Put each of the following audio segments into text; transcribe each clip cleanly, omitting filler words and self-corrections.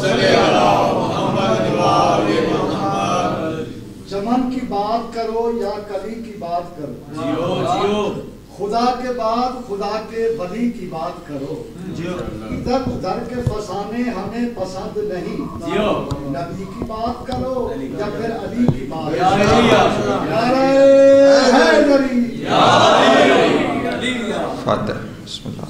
چمن کی بات کرو یا کلی کی بات کرو، خدا کے بعد خدا کے ولی کی بات کرو، ادھر ادھر کے فسانے ہمیں پسند نہیں، نبی کی بات کرو یا پھر علی کی بات فاتح بسم اللہ۔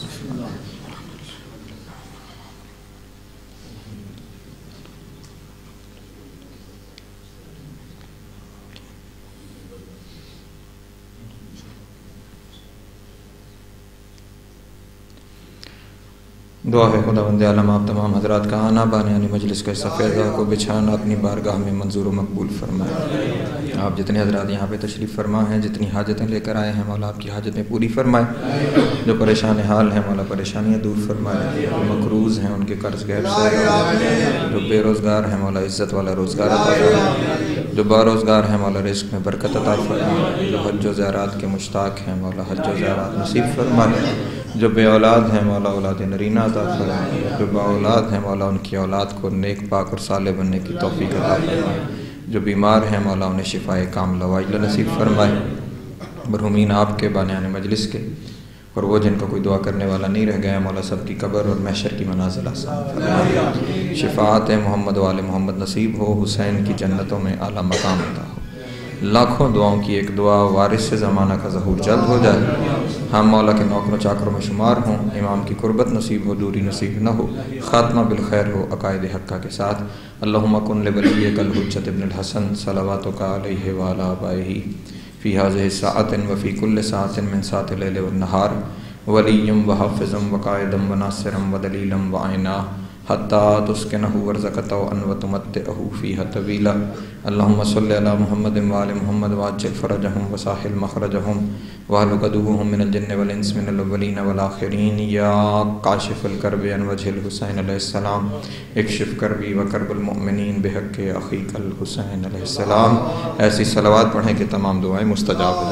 دعا ہے خداوند عالم آپ تمام حضرات کا آنا بانیانی مجلس کا سفیدہ کو بچھانا اپنی بارگاہ میں منظور و مقبول فرمائے۔ آپ جتنے حضرات یہاں پہ تشریف فرما ہیں، جتنی حاجتیں لے کر آئے ہیں مولا آپ کی حاجتیں پوری فرمائے، جو پریشان حال ہیں مولا پریشانیاں دور فرمائے، جو مقروض ہیں ان کے قرض غیر سے، جو بے روزگار ہیں مولا عزت والا روزگار عطا فرمائے، جو باروزگار ہیں مولا رزق میں برکت عطا فرمائے، جو حج و زیارات کے مشتاق ہیں مولا حج و زیارات نصیب فرمائے، جو بے اولاد ہیں مولا اولاد نرینہ عطا فرمائے، جو با اولاد ہیں مولا ان کی اولاد کو نیک پاک اور صالح بننے کی توفیق عطا فرمائے، جو بیمار ہیں مولا انہیں شفائے کاملہ وعاجلہ نصیب فرمائے، مرحومین آپ کے بانیان مجلس کے اور وہ جن کا کوئی دعا کرنے والا نہیں رہ گیا مولا سب کی قبر اور محشر کی منازل آسان فرمائے، شفاعت محمد وآل محمد نصیب ہو، حسین کی جنتوں میں اعلیٰ مقام عطا ہو، لاکھوں دعاؤں کی ایک دعا وارث سے زمانہ کا ظہور جلد ہو جائے، ہم مولا کے نوکروں چاکروں میں شمار ہوں، امام کی قربت نصیب ہو، دوری نصیب نہ ہو، خاتمہ بالخیر ہو عقائد حقہ کے ساتھ۔ اللہم کن لولیک الحجۃ ابن الحسن صلواتک علیہ وعلی آبائہ فی ہذہ الساعۃ وفی کل ساعۃ من ساعات اللیل والنہار ولیًا وحافظا وقائدا وناصرا ودلیلا وعینا حتی تسکنہ ورزقتہ وتمتعہ فیہا طویلا۔ اللہم صلی علی محمد وآل محمد وعجل فرجہم وساحل مخرجہم واہلک عدوہم من الجن والانس من الاولین والآخرین یا کاشف الکرب عن وجہ الحسین علیہ السلام اکشف کربی وکرب المؤمنین بحق اخیک الحسین علیہ السلام۔ ایسی صلوات پڑھیں کہ تمام دعائیں مستجاب ہوں۔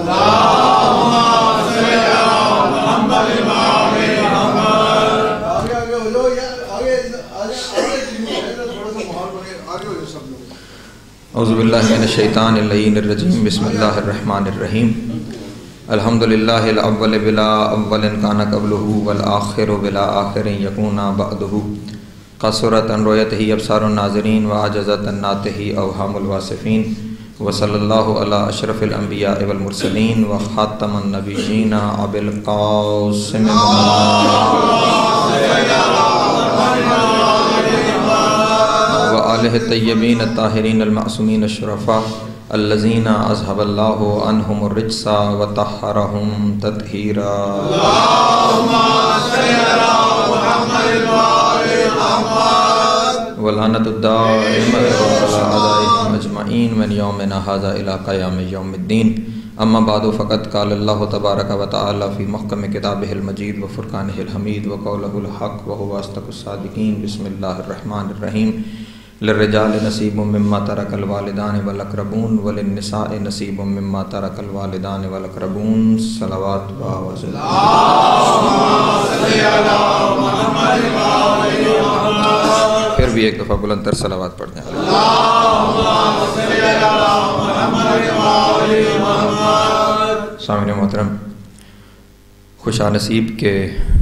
اعوذ باللہ من الشیطان اللعین الرجیم بسم اللہ الرحمن الرحیم۔ الحمدللہ الاول بلا اول کان قبلہ والآخر بلا آخر یکون بعدہ قصرت عن رؤیتہ ابصار الناظرین وعجزت عن نعتہ اوہام الواصفین وصلی اللہ علی اشرف الانبیاء والمرسلین وخاتم النبیین ابی القاسم وآلہ الطیبین الطاہرین المعصومین الشرفاء الذین اذھب اللہ عنہم الرجس وطہرہم تطہیرا۔ اللہم صلی علی محمد وآل محمد ولعنۃ الدائمۃ علی اعدائہم اجمعین من یومنا ھذا الی قیام یوم الدین۔ اما بعد فقد قال اللہ تبارک و تعالی فی محکم کتابہ المجید وفرقانہ الحمید وقولہ الحق وہو اصدق الصادقین۔ بسم اللہ الرحمن الرحیم۔ للرجال نصیب مما ترک الوالدان والاقربون وللنساء نصیب مما ترک الوالدان والاقربون۔ صلوات وسلام۔ پھر بھی ایک دفعہ بلند تر صلوات پڑھ دیں۔ سامعین محترم، خوشا نصیب کے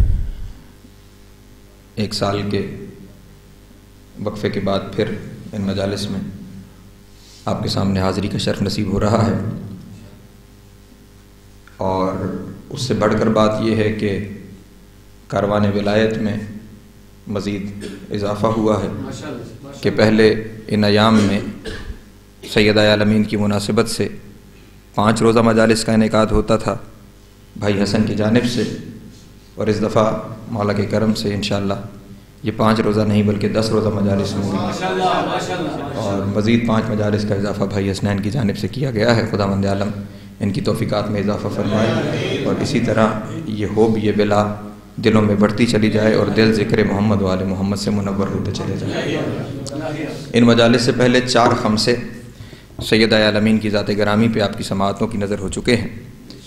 ایک سال کے وقفے کے بعد پھر ان مجالس میں آپ کے سامنے حاضری کا شرف نصیب ہو رہا ہے، اور اس سے بڑھ کر بات یہ ہے کہ کاروان ولایت میں مزید اضافہ ہوا ہے کہ پہلے ان ایام میں سید عالمین کی مناسبت سے 5 روزہ مجالس کا انعقاد ہوتا تھا بھائی حسن کی جانب سے، اور اس دفعہ مولا کے کرم سے انشاءاللہ یہ 5 روزہ نہیں بلکہ 10 روزہ مجالس ہوں گی، اور مزید 5 مجالس کا اضافہ بھائی حسنین کی جانب سے کیا گیا ہے۔ خداوند عالم ان کی توفیقات میں اضافہ فرمائے، اور اسی طرح یہ ہو بھی یہ بلا دلوں میں بڑھتی چلی جائے اور دل ذکر محمد وآل محمد سے منور ہوتے چلے جائیں۔ ان مجالس سے پہلے 4 خمسے سید عالمین کی ذات گرامی پہ آپ کی سماعتوں کی نظر ہو چکے ہیں۔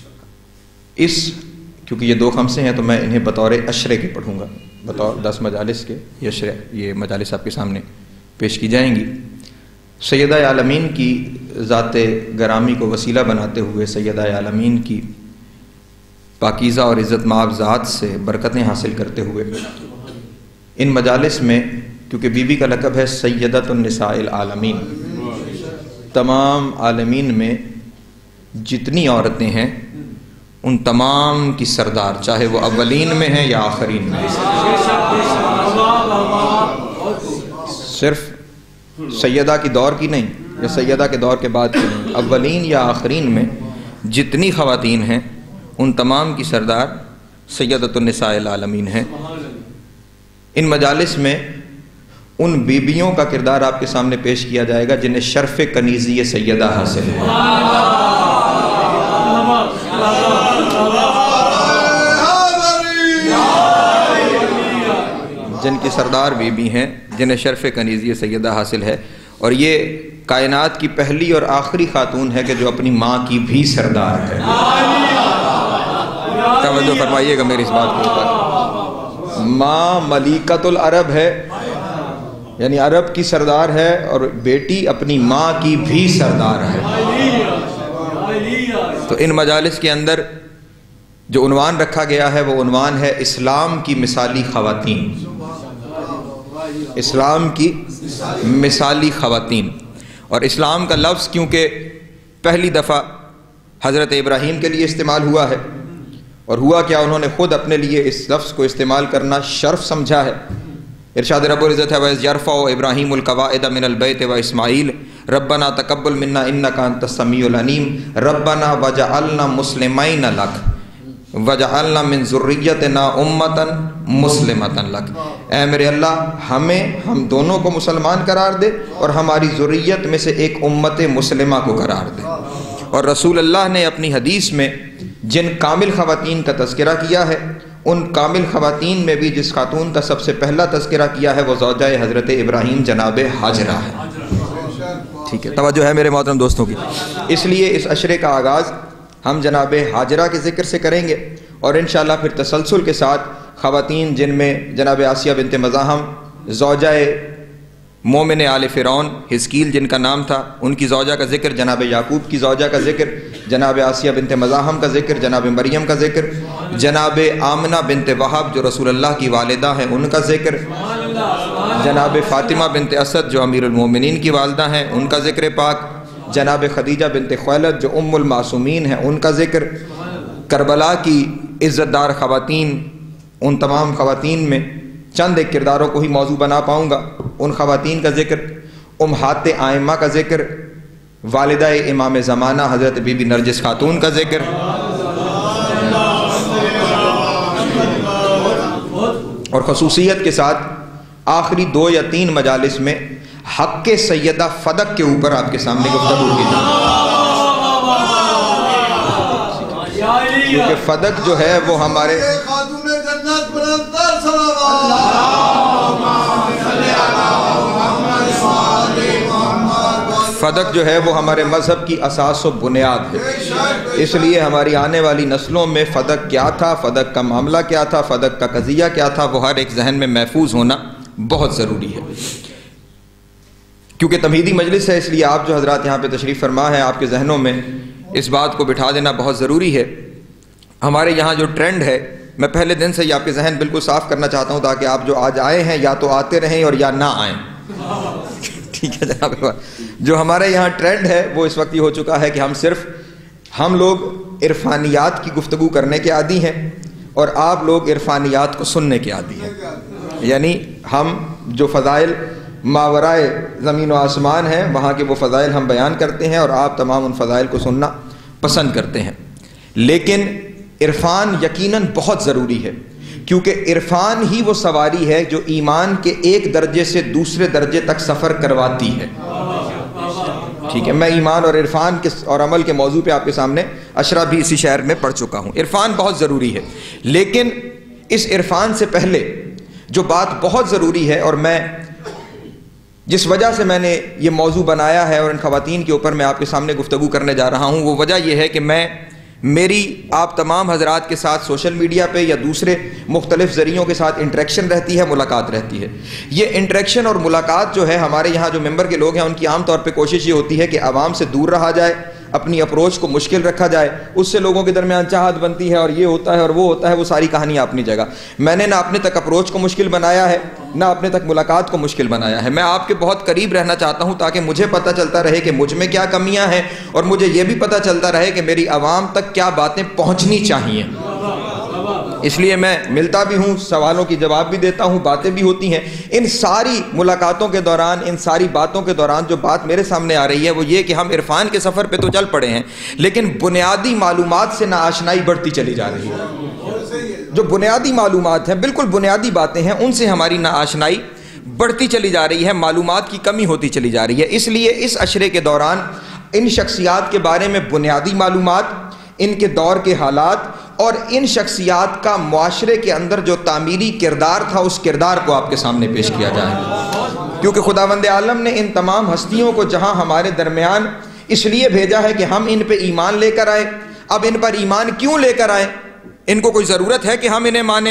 کیونکہ یہ 2 خمسے ہیں تو میں انہیں بطور اشرے کے پڑھوں گا، بطور 10 مجالس کے یہ مجالس آپ کے سامنے پیش کی جائیں گی۔ سیدہ عالمین کی ذات گرامی کو وسیلہ بناتے ہوئے سیدہ عالمین کی پاکیزہ اور عزت مآب ذات سے برکتیں حاصل کرتے ہوئے ان مجالس میں، کیونکہ بی بی کا لقب ہے سیدۃ النساء العالمین، تمام عالمین میں جتنی عورتیں ہیں ان تمام کی سردار، چاہے وہ اولین میں ہیں یا آخرین میں، صرف سیدہ کی دور کی نہیں یا سیدہ کے دور کے بعد کی نہیں، اولین یا آخرین میں جتنی خواتین ہیں ان تمام کی سردار سیدۃ النساء العالمین ہیں۔ ان مجالس میں ان بیبیوں کا کردار آپ کے سامنے پیش کیا جائے گا جنہیں شرف کنیزی سیدہ حاصل ہے، جن کی سردار بیوی ہیں، جنہیں شرف کنیزی سیدہ حاصل ہے، اور یہ کائنات کی پہلی اور آخری خاتون ہے کہ جو اپنی ماں کی بھی سردار ہے۔ توجہ فرمائیے گا میری اس بات کے اوپر، ماں ملیکۃ العرب ہے، یعنی عرب کی سردار ہے، اور بیٹی اپنی ماں کی بھی سردار ہے۔ تو ان مجالس کے اندر جو عنوان رکھا گیا ہے وہ عنوان ہے اسلام کی مثالی خواتین، اسلام کی مثالی خواتین۔ اور اسلام کا لفظ کیونکہ پہلی دفعہ حضرت ابراہیم کے لیے استعمال ہوا ہے، اور ہوا کیا، انہوں نے خود اپنے لیے اس لفظ کو استعمال کرنا شرف سمجھا ہے۔ ارشاد رب العزت ہے وَإِذْ يَرْفَعُ إِبْرَاهِيمُ الْقَوَاعِدَ مِنَ الْبَيْتِ وَإِسْمَاعِيلُ رَبَّنَا تَقَبَّلْ مِنَّا إِنَّكَ أَنْتَ السَّمِيعُ الْعَلِيمُ رَبَّنَا وَجَعَلْنَا مُسْلِمَيْنَ لَكَ وَجَعَلْنَا مِنْ ذُرِّيَّتِنَا أُمَّةً مُسْلِمَةً لَكَ، اے میرے اللہ ہم دونوں کو مسلمان قرار دے اور ہماری ذریت میں سے ایک امت مسلمہ کو قرار دے۔ اور رسول اللہ نے اپنی حدیث میں جن کامل خواتین کا تذکرہ کیا ہے، ان کامل خواتین میں بھی جس خاتون کا سب سے پہلا تذکرہ کیا ہے وہ زوجہ حضرت ابراہیم جناب ہاجرہ ہے۔ ٹھیک ہے، توجہ ہے میرے محترم دوستوں کی۔ اس لیے اس عشرے کا آغاز ہم جناب ہاجرہ کے ذکر سے کریں گے، اور انشاءاللہ پھر تسلسل کے ساتھ خواتین جن میں جناب آسیہ بنت مزاحم زوجہ مومن آل فرعون حزقیل جن کا نام تھا، ان کی زوجہ کا ذکر، جناب یعقوب کی زوجہ کا ذکر، جناب آسیہ بنت مزاحم کا ذکر، جناب مریم کا ذکر، جناب آمنہ بنت وہب جو رسول اللہ کی والدہ ہیں ان کا ذکر، جناب فاطمہ بنت اسد جو امیر المومنین کی والدہ ہیں ان کا ذکر پاک، جناب خدیجہ بنت خویلد جو ام المعصومین ہیں ان کا ذکر، کربلا کی عزت دار خواتین، ان تمام خواتین میں چند ایک کرداروں کو ہی موضوع بنا پاؤں گا، ان خواتین کا ذکر، امہات ائمہ کا ذکر، والدہ امام زمانہ حضرت بی بی نرجس خاتون کا ذکر، اور خصوصیت کے ساتھ آخری 2 یا 3 مجالس میں حق سیدہ فدق کے اوپر آپ کے سامنے گفتگو کی جائے، کیونکہ فدق جو ہے وہ ہمارے فدق جو ہے وہ ہمارے مذہب کی اساس و بنیاد ہے، اس لیے ہماری آنے والی نسلوں میں فدق کیا تھا، فدق کا معاملہ کیا تھا، فدق کا قضیہ کیا تھا، وہ ہر ایک ذہن میں محفوظ ہونا بہت ضروری ہے۔ کیونکہ تمہیدی مجلس ہے، اس لیے آپ جو حضرات یہاں پہ تشریف فرما ہے آپ کے ذہنوں میں اس بات کو بٹھا دینا بہت ضروری ہے۔ ہمارے یہاں جو ٹرینڈ ہے، میں پہلے دن سے یہ آپ کے ذہن بالکل صاف کرنا چاہتا ہوں تاکہ آپ جو آج آئے ہیں یا تو آتے رہیں اور یا نہ آئیں، ٹھیک ہے جناب۔ جو ہمارے یہاں ٹرینڈ ہے وہ اس وقت یہ ہو چکا ہے کہ ہم لوگ عرفانیات کی گفتگو کرنے کے عادی ہیں اور آپ لوگ عرفانیات کو سننے کے عادی ہیں، یعنی ہم جو فضائل ماورائے زمین و آسمان ہیں وہاں کے وہ فضائل ہم بیان کرتے ہیں اور آپ تمام ان فضائل کو سننا پسند کرتے ہیں۔ لیکن عرفان یقیناً بہت ضروری ہے، کیونکہ عرفان ہی وہ سواری ہے جو ایمان کے ایک درجے سے دوسرے درجے تک سفر کرواتی ہے۔ ٹھیک ہے، میں ایمان اور عرفان اور عمل کے موضوع پہ آپ کے سامنے اشرا بھی اسی شہر میں پڑھ چکا ہوں۔ عرفان بہت ضروری ہے، لیکن اس عرفان سے پہلے جو بات بہت ضروری ہے اور میں جس وجہ سے میں نے یہ موضوع بنایا ہے اور ان خواتین کے اوپر میں آپ کے سامنے گفتگو کرنے جا رہا ہوں، وہ وجہ یہ ہے کہ میں میری آپ تمام حضرات کے ساتھ سوشل میڈیا پہ یا دوسرے مختلف ذریعوں کے ساتھ انٹریکشن رہتی ہے، ملاقات رہتی ہے۔ یہ انٹریکشن اور ملاقات جو ہے ہمارے یہاں جو ممبر کے لوگ ہیں ان کی عام طور پہ کوشش یہ ہوتی ہے کہ عوام سے دور رہا جائے، اپنی اپروچ کو مشکل رکھا جائے، اس سے لوگوں کے درمیان چاہت بنتی ہے اور یہ ہوتا ہے اور وہ ہوتا ہے، وہ ساری کہانیاں اپنی جگہ۔ میں نے نہ اپنے تک اپروچ کو مشکل بنایا ہے نہ اپنے تک ملاقات کو مشکل بنایا ہے۔ میں آپ کے بہت قریب رہنا چاہتا ہوں تاکہ مجھے پتہ چلتا رہے کہ مجھ میں کیا کمیاں ہیں اور مجھے یہ بھی پتہ چلتا رہے کہ میری عوام تک کیا باتیں پہنچنی چاہیے۔ اس لیے میں ملتا بھی ہوں، سوالوں کی جواب بھی دیتا ہوں، باتیں بھی ہوتی ہیں۔ ان ساری ملاقاتوں کے دوران، ان ساری باتوں کے دوران جو بات میرے سامنے آ رہی ہے وہ یہ کہ ہم عرفان کے سفر پہ تو چل پڑے ہیں لیکن بنیادی معلومات سے ناآشنائی بڑھتی چلی جا رہی ہے۔ جو بنیادی معلومات ہیں، بالکل بنیادی باتیں ہیں، ان سے ہماری ناآشنائی بڑھتی چلی جا رہی ہے، معلومات کی کمی ہوتی چلی جا رہی ہے۔ اس لیے اس عشرے کے دوران ان شخصیات کے بارے میں بنیادی معلومات، ان کے دور کے حالات اور ان شخصیات کا معاشرے کے اندر جو تعمیری کردار تھا اس کردار کو آپ کے سامنے پیش کیا جائے، کیونکہ خداوند عالم نے ان تمام ہستیوں کو جہاں ہمارے درمیان اس لیے بھیجا ہے کہ ہم ان پہ ایمان لے کر آئے۔ اب ان پر ایمان کیوں لے کر آئے؟ ان کو کوئی ضرورت ہے کہ ہم انہیں مانیں؟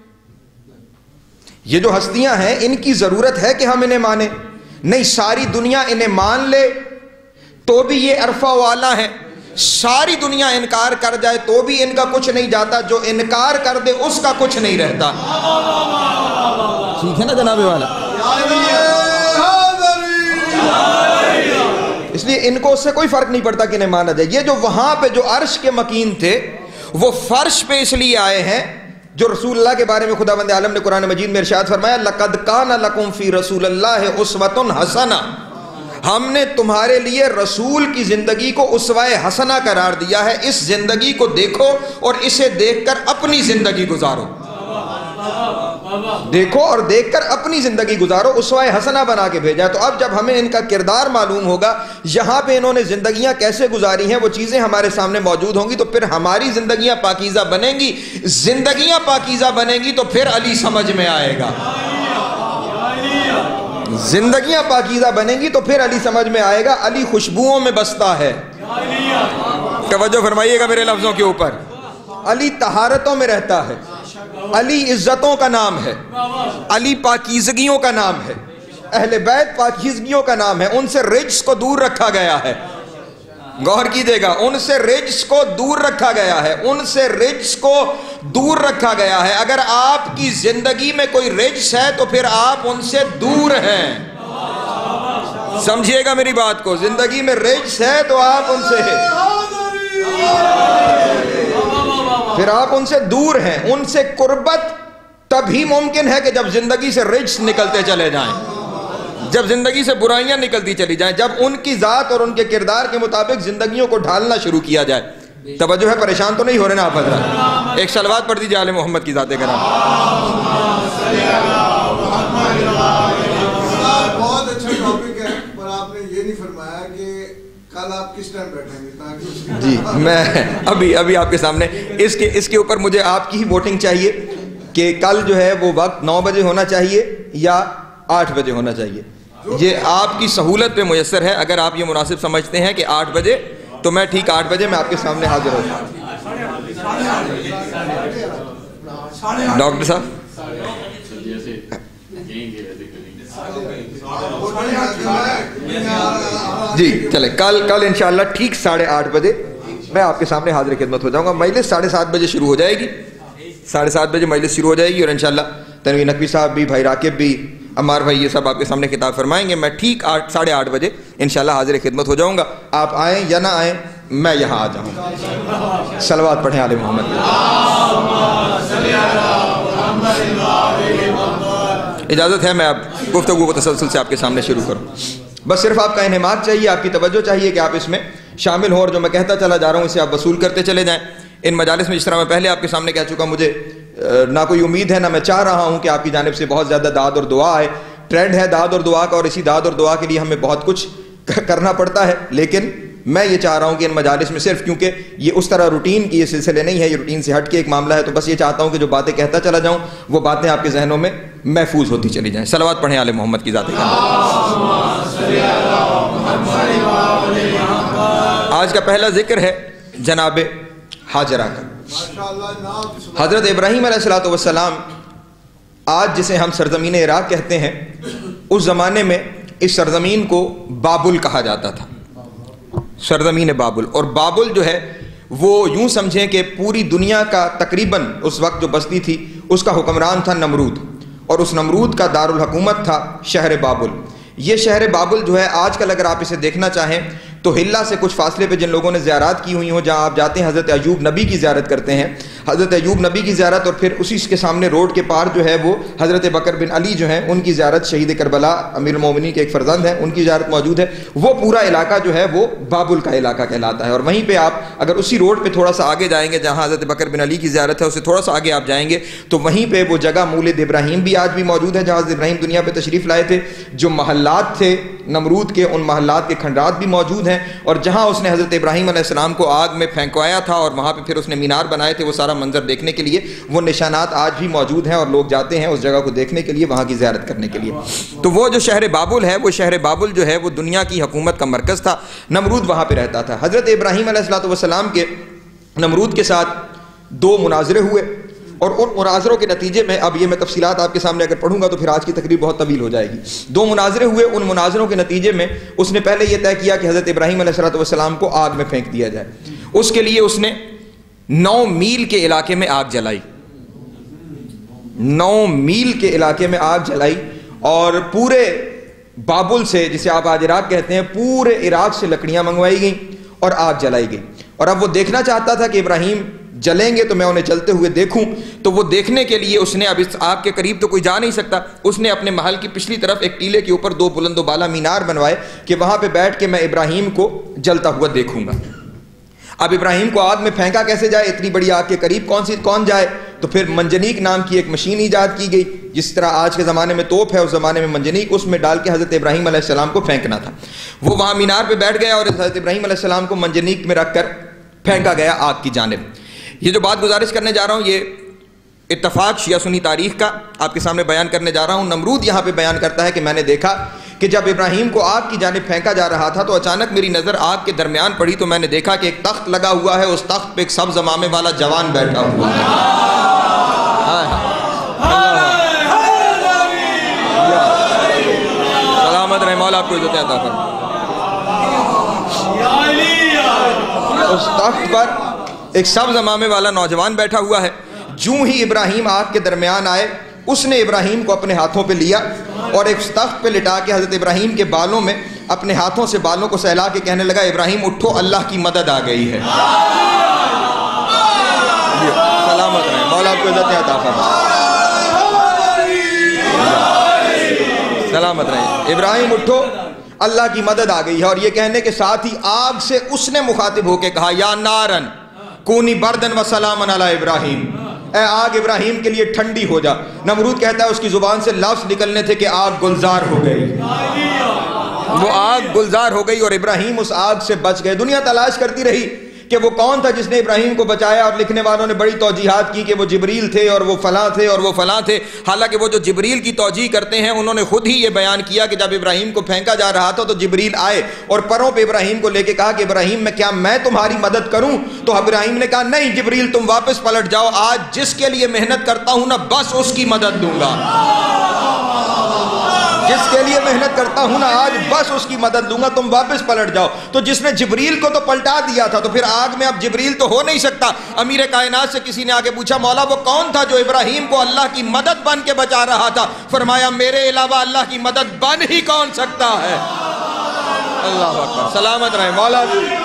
یہ جو ہستیاں ہیں ان کی ضرورت ہے کہ ہم انہیں مانیں؟ نہیں، ساری دنیا انہیں مان لے تو بھی یہ عرفہ والا ہے، ساری دنیا انکار کر جائے تو بھی ان کا کچھ نہیں جاتا، جو انکار کر دے اس کا کچھ نہیں رہتا۔ ٹھیک ہے نا جناب والا؟ اس لیے ان کو اس سے کوئی فرق نہیں پڑتا کہ انہیں مانا جائے۔ یہ جو وہاں پہ جو عرش کے مکین تھے وہ فرش پہ اس لیے آئے ہیں، جو رسول اللہ کے بارے میں خداوند عالم نے قرآن مجید میں ارشاد فرمایا لَقَدْ كَانَ لَكُمْ فِي رَسُولِ اللَّهِ أُسْوَةٌ حَسَنَةٌ، ہم نے تمہارے لیے رسول کی زندگی کو اسوہ حسنہ قرار دیا ہے، اس زندگی کو دیکھو اور اسے دیکھ کر اپنی زندگی گزارو۔ دیکھو اور دیکھ کر اپنی زندگی گزارو، اسوہ حسنہ بنا کے بھیجا۔ تو اب جب ہمیں ان کا کردار معلوم ہوگا، یہاں پہ انہوں نے زندگیاں کیسے گزاری ہیں وہ چیزیں ہمارے سامنے موجود ہوں گی، تو پھر ہماری زندگیاں پاکیزہ بنیں گی۔ زندگیاں پاکیزہ بنیں گی تو پھر علی سمجھ میں آئے گا۔ زندگیاں پاکیزہ بنیں گی تو پھر علی سمجھ میں آئے گا۔ علی خوشبوؤں میں بستا ہے، توجہ فرمائیے گا میرے لفظوں کے اوپر۔ علی طہارتوں میں رہتا ہے، علی عزتوں کا نام ہے، علی پاکیزگیوں کا نام ہے، اہل بیت پاکیزگیوں کا نام ہے۔ ان سے رجس کو دور رکھا گیا ہے، غور کیجئے گا، ان سے رجس کو دور رکھا گیا ہے، ان سے رجس کو دور رکھا گیا ہے۔ اگر آپ کی زندگی میں کوئی رجس ہے تو پھر آپ ان سے دور ہیں، سمجھیے گا میری بات کو۔ زندگی میں رجس ہے تو آپ ان سے پھر آپ ان سے دور ہیں۔ ان سے قربت تبھی ممکن ہے کہ جب زندگی سے رجس نکلتے چلے جائیں، جب زندگی سے برائیاں نکلتی چلی جائیں، جب ان کی ذات اور ان کے کردار کے مطابق زندگیوں کو ڈھالنا شروع کیا جائے۔ توجہ ہے، پریشان تو نہیں ہو رہے نا آپ حضرات؟ ایک صلوات پڑھ دیجیے آل محمد کی ذات کرام۔ بہت اچھا ٹاپک ہے، پر آپ نے یہ نہیں فرمایا کہ کل آپ کس ٹائم بیٹھیں گے تاکہ جی میں ابھی آپ کے سامنے اس کے اوپر مجھے آپ کی ہی ووٹنگ چاہیے کہ کل جو ہے وہ وقت 9 بجے ہونا چاہیے یا 8 بجے ہونا چاہیے۔ یہ آپ کی سہولت پہ میسر ہے، اگر آپ یہ مناسب سمجھتے ہیں کہ 8 بجے تو میں ٹھیک 8 بجے میں آپ کے سامنے حاضر ہوں۔ ڈاکٹر صاحب جی چلے، کل انشاءاللہ ٹھیک 8:30 بجے میں آپ کے سامنے حاضر خدمت ہو جاؤں گا۔ مجلس 7:30 بجے شروع ہو جائے گی، 7:30 بجے مجلس شروع ہو جائے گی، اور انشاءاللہ تنویر نقوی صاحب بھی، بھائی راکب بھی، عمار بھائی، یہ سب آپ کے سامنے خطاب فرمائیں گے۔ میں ٹھیک 8:30 بجے انشاءاللہ حاضر خدمت ہو جاؤں گا۔ آپ آئیں یا نہ آئیں، میں یہاں آ جاؤں۔ صلوات پڑھیں آل محمد۔ اجازت ہے میں اب گفتگو کو تسلسل سے آپ کے سامنے شروع کروں۔ بس صرف آپ کا انہماک چاہیے، آپ کی توجہ چاہیے کہ آپ اس میں شامل ہوں، اور جو میں کہتا چلا جا رہا ہوں اسے آپ وصول کرتے چلے جائیں۔ ان مجالس میں جس طرح میں پہلے آپ کے سامنے کہہ چکا، مجھے نہ کوئی امید ہے نہ میں چاہ رہا ہوں کہ آپ کی جانب سے بہت زیادہ داد اور دعا آئے۔ ٹرینڈ ہے داد اور دعا کا، اور اسی داد اور دعا کے لیے ہمیں بہت کچھ کرنا پڑتا ہے، لیکن میں یہ چاہ رہا ہوں کہ ان مجالس میں صرف کیونکہ یہ اس طرح روٹین کی یہ سلسلے نہیں ہے، یہ روٹین سے ہٹ کے ایک معاملہ ہے، تو بس یہ چاہتا ہوں کہ جو باتیں کہتا چلا جاؤں وہ باتیں آپ کے ذہنوں میں محفوظ ہوتی چلی جائیں۔ صلوات پڑھیں آل محمد کی ذات کرام۔ آج کا پہلا ذکر ہے جناب हाजरा का। माशाअल्लाह। हज़रत इब्राहीम अलैहिस्सलाम आज जिसे हम सरज़मीन इराक़ कहते हैं, उस ज़माने में इस सरज़मीन को बाबुल कहा जाता था, सरज़मीन बाबुल। और बाबुल जो है वो यूँ समझें कि पूरी दुनिया का तकरीबन उस वक्त जो बस्ती थी उसका हुक्मरान था नमरूद, और उस नमरूद का दारुल हुकूमत था शहर बाबुल। ये शहर बाबुल जो है आजकल अगर आप इसे देखना चाहें तो हिल्ला से कुछ फासले पे जिन लोगों ने ज़ियारत की हुई हो, जहाँ आप जाते हैं हज़रत अय्यूब नबी की ज़ियारत करते हैं, हज़रत अय्यूब नबी की ज़ियारत, और फिर उसी के सामने रोड के पार जो है वो हज़रत बकर बिन अली जो हैं उनकी ज़ियारत, शहीद करबला अमीरुल मोमिनीन के एक फ़र्जंद हैं, उनकी ज़ियारत मौजूद है। वो पूरा इलाका जो है वो बाबुल का इलाका कहलाता है। और वहीं पर आप अगर उसी रोड पर थोड़ा सा आगे जाएंगे जहाँ हज़रत बकर बिन अली की ज़ियारत है, उससे थोड़ा सा आगे आप जाएंगे तो वहीं पर वो जगह मौलिद इब्राहीम भी आज भी मौजूद है, जहाँ हज़रत इब्राहीम दुनिया पर तशरीफ़ लाए थे। जो महल्लात थे नमरूद के, उन महल्लात के खंडात भी मौजूद हैं, और जहाँ उसने हज़रत इब्राहीम अलैहिस्सलाम को आग में फेंकवाया था और वहाँ पे फिर उसने मीनार बनाए थे, वो सारा मंजर देखने के लिए वो निशानात आज भी मौजूद हैं और लोग जाते हैं उस जगह को देखने के लिए, वहाँ की ज़ियारत करने के लिए। तो वो जो शहर बाबुल है, वो शहर बाबुल जो है वो दुनिया की हुकूमत का मरकज़ था। नमरूद वहाँ पर रहता था। हज़रत इब्राहीम अलैहिस्सलाम के नमरूद के साथ दो मुनाजरे हुए, और उन मुनाजरों के नतीजे में, अब ये मैं तफसीलात आपके सामने अगर पढ़ूंगा तो फिर आज की तकरीर बहुत तवील हो जाएगी। दो मुनाजरे हुए, उन मुनाजरों के नतीजे में उसने पहले ये तय किया कि हज़रत इब्राहीम अलैहिस्सलाम को आग में फेंक दिया जाए। उसके लिए उसने 9 मील के इलाके में आग जलाई, 9 मील के इलाके में आग जलाई, और पूरे बाबुल से, जिसे आप आज इराक़ कहते हैं, पूरे इराक़ से लकड़ियाँ मंगवाई गई और आग जलाई गई। और अब वो देखना चाहता था कि इब्राहीम जलेंगे तो मैं उन्हें जलते हुए देखूं, तो वो देखने के लिए उसने, अब इस आग के करीब तो कोई जा नहीं सकता, उसने अपने महल की पिछली तरफ एक टीले के ऊपर 2 बुलंद बाला मीनार बनवाए कि वहां पे बैठ के मैं इब्राहीम को जलता हुआ देखूंगा। अब इब्राहीम को आग में फेंका कैसे जाए, इतनी बड़ी आग के करीब कौन जाए? तो फिर मंजनीक नाम की एक मशीन ईजाद की गई, जिस तरह आज के ज़माने में तोप है, उस ज़माने में मंजनीक, उसमें डाल के हज़रत इब्राहीम अलैहिस्सलाम को फेंकना था। वो वहाँ मीनार पर बैठ गया और हज़रत इब्राहीम अलैहिस्सलाम को मंजनीक में रख कर फेंका गया आग की जानिब। ये जो बात गुजारिश करने जा रहा हूँ, ये इत्तफाक शिया सुन्नी तारीख़ का आपके सामने बयान करने जा रहा हूँ। नमरूद यहाँ पे बयान करता है कि मैंने देखा कि जब इब्राहीम को आग की जानिब फेंका जा रहा था तो अचानक मेरी नज़र आग के दरमियान पड़ी, तो मैंने देखा कि एक तख्त लगा हुआ है, उस तख्त पे एक सब्ज़ अमामे वाला जवान बैठा हुआ है। सलामत रहे मौला, आपको इज़्ज़त अता फरमाए। उस तख्त पर एक सब्ज़ अमामे वाला नौजवान बैठा हुआ है। जूं ही इब्राहीम आग के दरमियान आए, उसने इब्राहीम को अपने हाथों पे लिया और एक तख्त पे लिटा के हज़रत इब्राहीम के बालों में अपने हाथों से बालों को सहला के कहने लगा, इब्राहीम उठो, अल्लाह की मदद आ गई है। सलामत रहे मौला, आपको इज़्ज़त अता फरमाए। सलामत रहे, इब्राहीम उठो, अल्लाह की मदद आ गई है। और ये कहने के साथ ही आग से उसने मुखातिब होकर कहा, या नारन कूनी बर्दन व सलामन अला इब्राहीम, ए आग इब्राहीम के लिए ठंडी हो जा। नमरूद कहता है उसकी जुबान से लफ्ज़ निकलने थे कि आग गुलजार हो गई, वो आग गुलजार हो गई और इब्राहीम उस आग से बच गए। दुनिया तलाश करती रही कि वो कौन था जिसने इब्राहीम को बचाया, और लिखने वालों ने बड़ी तौजीहात की कि वो जिब्रील थे और वो फलां थे और वो फलां थे। हालांकि वो जो जिब्रील की तौजीह करते हैं, उन्होंने खुद ही ये बयान किया कि जब इब्राहीम को फेंका जा रहा था तो जिब्रील आए और परों पे इब्राहीम को लेके कहा कि इब्राहीम मैं तुम्हारी मदद करूं? तो इब्राहीम ने कहा, नहीं जिब्रील, तुम वापस पलट जाओ, आज जिसके लिए मेहनत करता हूं ना, बस उसकी मदद दूंगा। जिसके लिए मेहनत करता हूं ना, आज बस उसकी मदद दूंगा, तुम वापस पलट जाओ। तो जिसने जिब्रील को तो पलटा दिया था, तो फिर आग में अब जिब्रील तो हो नहीं सकता। अमीर कायनात से किसी ने आके पूछा, मौला वो कौन था जो इब्राहीम को अल्लाह की मदद बन के बचा रहा था? फरमाया, मेरे अलावा अल्लाह की मदद बन ही कौन सकता है। अल्लाह अकबर, सलामत रहे मौला।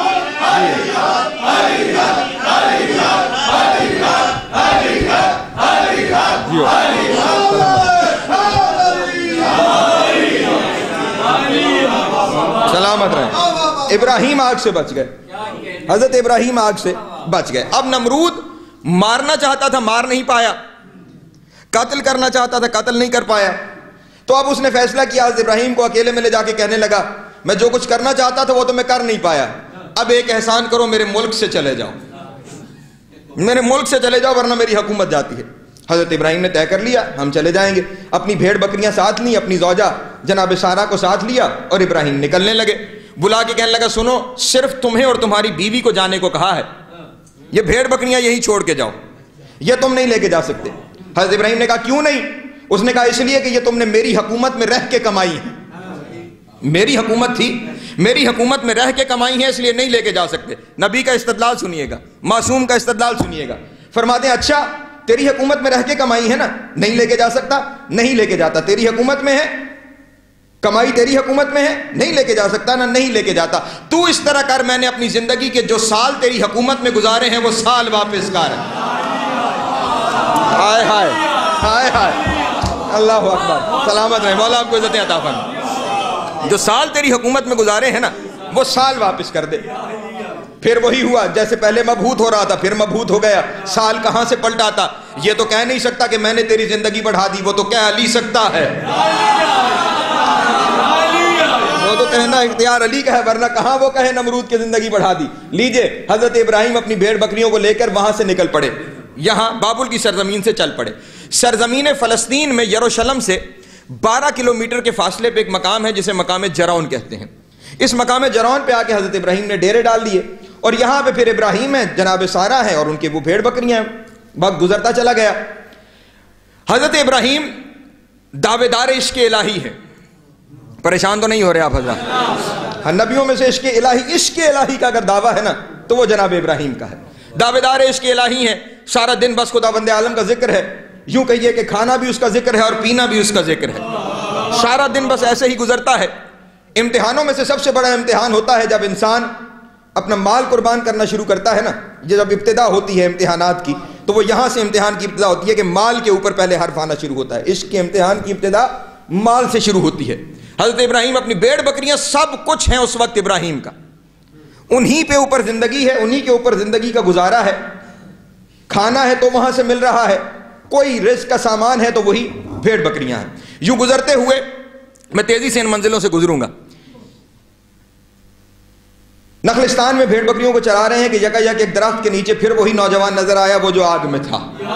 सलामत रहे। इब्राहीम आग से बच गए, हजरत इब्राहीम आग से बच गए। अब नमरूद मारना चाहता था, मार नहीं पाया, कत्ल करना चाहता था, कत्ल नहीं कर पाया। तो अब उसने फैसला किया, हजरत इब्राहीम को अकेले में ले जाके कहने लगा, मैं जो कुछ करना चाहता था वो तो मैं कर नहीं पाया, अब एक एहसान करो, मेरे मुल्क से चले जाओ, मेरे मुल्क से चले जाओ, वरना मेरी हुकूमत जाती है। हजरत इब्राहीम ने तय कर लिया, हम चले जाएंगे। अपनी भेड़ बकरियां साथ ली, अपनी ज़ौजा जनाब सारा को साथ लिया और इब्राहीम निकलने लगे। बुला के कहने लगा, सुनो, सिर्फ तुम्हें और तुम्हारी बीवी को जाने को कहा है, یہ بھیڑ بکریاں یہی چھوڑ کے جاؤ، یہ تم نہیں لے کے جا سکتے۔ حضرت ابراہیم نے کہا کیوں نہیں؟ اس نے کہا اس لیے کہ یہ تم نے میری حکومت میں رہ کے کمائی ہے، میری حکومت تھی، میری حکومت میں رہ کے کمائی ہے، اس لیے نہیں لے کے جا سکتے۔ نبی کا استدلال سنیے گا، معصوم کا استدلال سنیے گا۔ فرماتے ہیں اچھا تیری حکومت میں رہ کے کمائی ہے نا، نہیں لے کے جا سکتا؟ نہیں لے کے جاتا۔ تیری حکومت میں ہے، کمائی تیری حکومت میں ہے، نہیں لے کے جا سکتا نا، نہیں لے کے جاتا۔ تو اس طرح کر، میں نے اپنی زندگی کے جو سال تیری حکومت میں گزارے ہیں وہ سال واپس کر۔ ہائے ہائے ہائے ہائے، اللہ اکبر، سلامت رہے، مولا آپ کو عزتیں عطا فرمائے۔ جو سال تیری حکومت میں گزارے ہیں نا وہ سال واپس کر دے۔ پھر وہی ہوا جیسے پہلے مبہوت ہو رہا تھا، پھر مبہوت ہو گیا، سال کہاں سے پلٹ آتا؟ یہ تو کہہ نہیں سکتا کہ میں نے تیری زندگی بڑھا دی، وہ تو کہہ علی سکتا ہے، وہ تو کہنا اختیار علی کا ہے، ورنہ کہاں وہ کہے نمرود کی زندگی بڑھا دی۔ لیجئے حضرت ابراہیم اپنی بھیڑ بکریوں کو لے کر وہاں سے نکل پڑے، یہاں بابل کی سرزمین سے چل پڑے۔ سرزمین فلسطین میں یروشلم سے 12 کلومیٹر کے فاصلے پہ ایک مقام ہے جسے مقام جرون کہتے ہیں۔ اس مقام جرون پہ آ کے حضرت ابراہیم نے ڈیرے ڈال دیے، اور یہاں پہ پھر ابراہیم ہے، جناب سارہ ہے، اور ان کے وہ بھیڑ بکریاں ہیں۔ وقت گزرتا چلا گیا۔ حضرت ابراہیم دعوے دار عشق الہی ہے، پریشان تو نہیں ہو رہے آپ حضرات؟ نبیوں میں سے عشق الہی کا اگر دعویٰ ہے نا تو وہ جناب ابراہیم کا ہے۔ دعوے دار عشق الہی ہے، سارا دن بس خداوند عالم کا ذکر ہے، یوں کہیے کہ کھانا بھی اس کا ذکر ہے اور پینا بھی اس کا ذکر ہے، سارا دن بس ایسے ہی گزرتا ہے۔ امتحانوں میں سے سب سے بڑا امتحان ہوتا ہے جب انسان اپنا مال قربان کرنا شروع کرتا ہے نا، یہ جب ابتدا ہوتی ہے امتحانات کی تو وہ یہاں سے امتحان کی ابتدا ہوتی ہے کہ مال کے اوپر پہلے حرف آنا شروع ہوتا ہے۔ عشق کے امتحان کی ابتدا مال سے شروع ہوتی ہے۔ حضرت ابراہیم اپنی بھیڑ بکریاں سب کچھ ہیں اس وقت ابراہیم کا، انہی پہ اوپر زندگی ہے، انہی کے اوپر زندگی کا گزارا ہے۔ کھانا ہے تو وہاں سے مل رہا ہے، کوئی رزق کا سامان ہے تو وہی بھیڑ بکریاں ہیں۔ یوں گزرتے ہوئے میں تیزی سے ان منزلوں سے گزروں گا۔ نخلستان میں بھیڑ بکریوں کو چرا رہے ہیں کہ یکا یک ایک درخت کے نیچے پھر وہی نوجوان نظر آیا، وہ جو آگ میں تھا۔